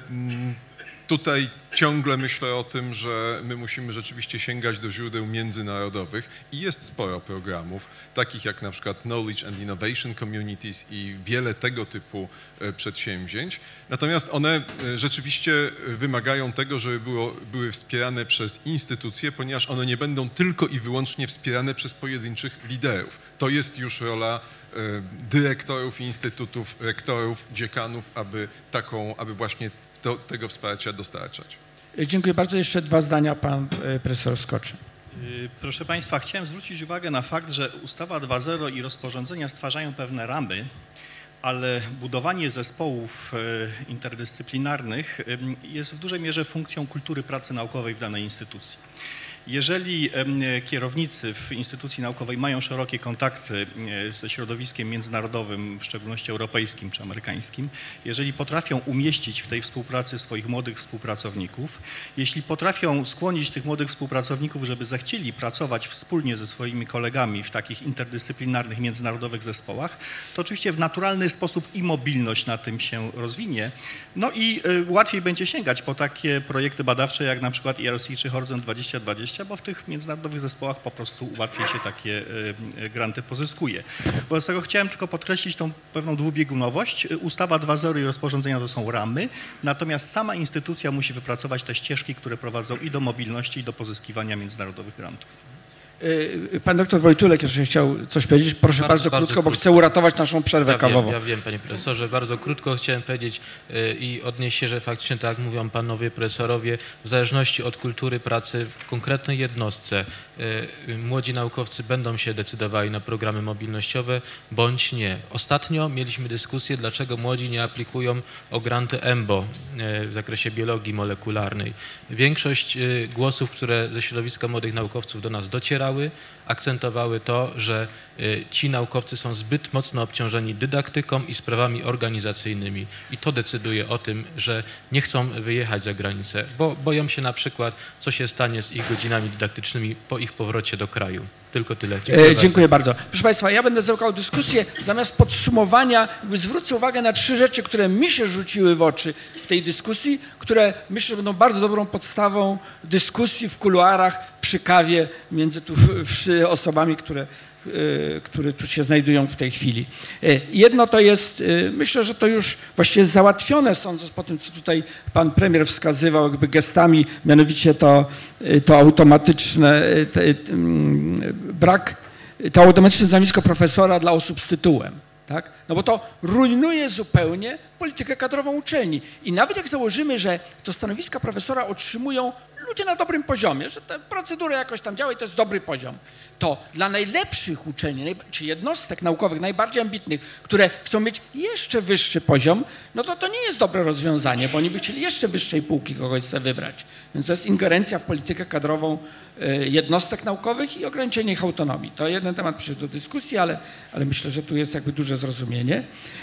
tutaj ciągle myślę o tym, że my musimy rzeczywiście sięgać do źródeł międzynarodowych i jest sporo programów, takich jak na przykład Knowledge and Innovation Communities i wiele tego typu przedsięwzięć. Natomiast one rzeczywiście wymagają tego, żeby były wspierane przez instytucje, ponieważ one nie będą tylko i wyłącznie wspierane przez pojedynczych liderów. To jest już rola dyrektorów instytutów, rektorów, dziekanów, aby właśnie tego wsparcia dostarczać. Dziękuję bardzo. Jeszcze 2 zdania pan profesor Skoczy. Proszę Państwa, chciałem zwrócić uwagę na fakt, że ustawa 2.0 i rozporządzenia stwarzają pewne ramy, ale budowanie zespołów interdyscyplinarnych jest w dużej mierze funkcją kultury pracy naukowej w danej instytucji. Jeżeli kierownicy w instytucji naukowej mają szerokie kontakty ze środowiskiem międzynarodowym, w szczególności europejskim czy amerykańskim, jeżeli potrafią umieścić w tej współpracy swoich młodych współpracowników, jeśli potrafią skłonić tych młodych współpracowników, żeby zechcieli pracować wspólnie ze swoimi kolegami w takich interdyscyplinarnych, międzynarodowych zespołach, to oczywiście w naturalny sposób i mobilność na tym się rozwinie, no i łatwiej będzie sięgać po takie projekty badawcze jak na przykład ERC czy Horizon 2020, bo w tych międzynarodowych zespołach po prostu łatwiej się takie granty pozyskuje. Wobec tego chciałem tylko podkreślić tą pewną dwubiegunowość. Ustawa 2.0 i rozporządzenia to są ramy, natomiast sama instytucja musi wypracować te ścieżki, które prowadzą i do mobilności, i do pozyskiwania międzynarodowych grantów. Pan doktor Wojtulek jeszcze chciał coś powiedzieć. Proszę bardzo krótko, bo chcę uratować naszą przerwę kawową. Ja wiem, panie profesorze. Bardzo krótko chciałem powiedzieć i odnieść się, że faktycznie, tak jak mówią panowie profesorowie, w zależności od kultury pracy w konkretnej jednostce młodzi naukowcy będą się decydowali na programy mobilnościowe bądź nie. Ostatnio mieliśmy dyskusję, dlaczego młodzi nie aplikują o granty EMBO w zakresie biologii molekularnej. Większość głosów, które ze środowiska młodych naukowców do nas docierały, akcentowały to, że ci naukowcy są zbyt mocno obciążeni dydaktyką i sprawami organizacyjnymi i to decyduje o tym, że nie chcą wyjechać za granicę, bo boją się na przykład, co się stanie z ich godzinami dydaktycznymi po ich powrocie do kraju. Tylko tyle. Dziękuję bardzo. Proszę Państwa, ja będę zamykał dyskusję. Zamiast podsumowania zwrócę uwagę na 3 rzeczy, które mi się rzuciły w oczy w tej dyskusji, które myślę, że będą bardzo dobrą podstawą dyskusji w kuluarach przy kawie między osobami, które tu się znajdują w tej chwili. Jedno to jest, myślę, że to już właściwie jest załatwione, sądząc po tym, co tutaj pan premier wskazywał jakby gestami, mianowicie to automatyczne, to automatyczne nazwisko profesora dla osób z tytułem. Tak? No bo to rujnuje zupełnie politykę kadrową uczelni. I nawet jak założymy, że to stanowiska profesora otrzymują ludzie na dobrym poziomie, że te procedury jakoś tam działają i to jest dobry poziom, to dla najlepszych uczelni, czy jednostek naukowych, najbardziej ambitnych, które chcą mieć jeszcze wyższy poziom, no to nie jest dobre rozwiązanie, bo oni by chcieli jeszcze wyższej półki kogoś chce wybrać. Więc to jest ingerencja w politykę kadrową jednostek naukowych i ograniczenie ich autonomii. To jeden temat przyszedł do dyskusji, ale myślę, że tu jest jakby duże zrozumienie.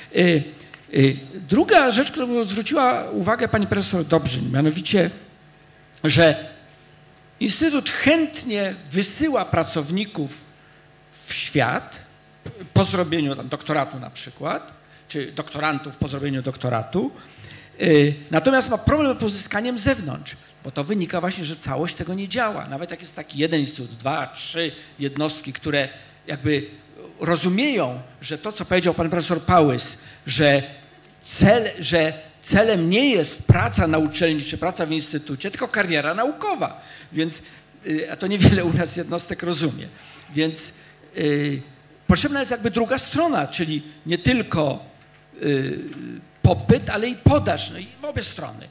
Druga rzecz, którą zwróciła uwagę pani profesor Dobrzyń, mianowicie, że Instytut chętnie wysyła pracowników w świat po zrobieniu tam doktoratu na przykład, czy doktorantów po zrobieniu doktoratu, natomiast ma problem z pozyskaniem z zewnątrz, bo to wynika właśnie, że całość tego nie działa. Nawet jak jest taki jeden instytut, 2, 3 jednostki, które jakby rozumieją, że to, co powiedział pan profesor Pałys, że celem nie jest praca na uczelni czy praca w instytucie, tylko kariera naukowa. Więc, a to niewiele u nas jednostek rozumie. Więc potrzebna jest jakby druga strona, czyli nie tylko popyt, ale i podaż, no i w obie strony.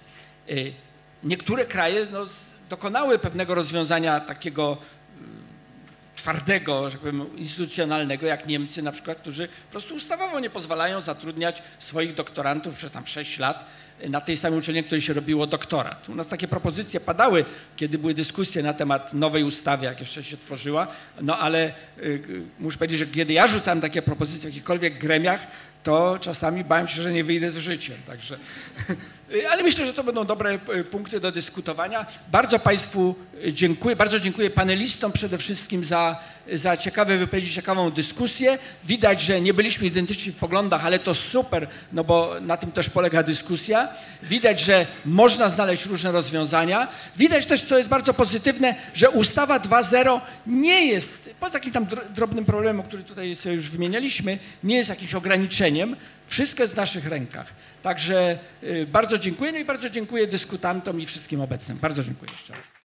Niektóre kraje dokonały pewnego rozwiązania takiego twardego, że tak powiem, instytucjonalnego, jak Niemcy na przykład, którzy po prostu ustawowo nie pozwalają zatrudniać swoich doktorantów przez tam 6 lat na tej samej uczelni, której się robiło doktorat. U nas takie propozycje padały, kiedy były dyskusje na temat nowej ustawy, jak jeszcze się tworzyła, no ale muszę powiedzieć, że kiedy ja rzucałem takie propozycje w jakichkolwiek gremiach, to czasami bałem się, że nie wyjdę z życiem. Także, ale myślę, że to będą dobre punkty do dyskutowania. Bardzo Państwu dziękuję, bardzo dziękuję panelistom przede wszystkim za ciekawe wypowiedzi, ciekawą dyskusję. Widać, że nie byliśmy identyczni w poglądach, ale to super, no bo na tym też polega dyskusja. Widać, że można znaleźć różne rozwiązania. Widać też, co jest bardzo pozytywne, że ustawa 2.0 nie jest, poza takim tam drobnym problemem, który tutaj sobie już wymienialiśmy, nie jest jakimś ograniczeniem. Wszystko jest w naszych rękach. Także bardzo dziękuję, no i bardzo dziękuję dyskutantom i wszystkim obecnym. Bardzo dziękuję jeszcze raz.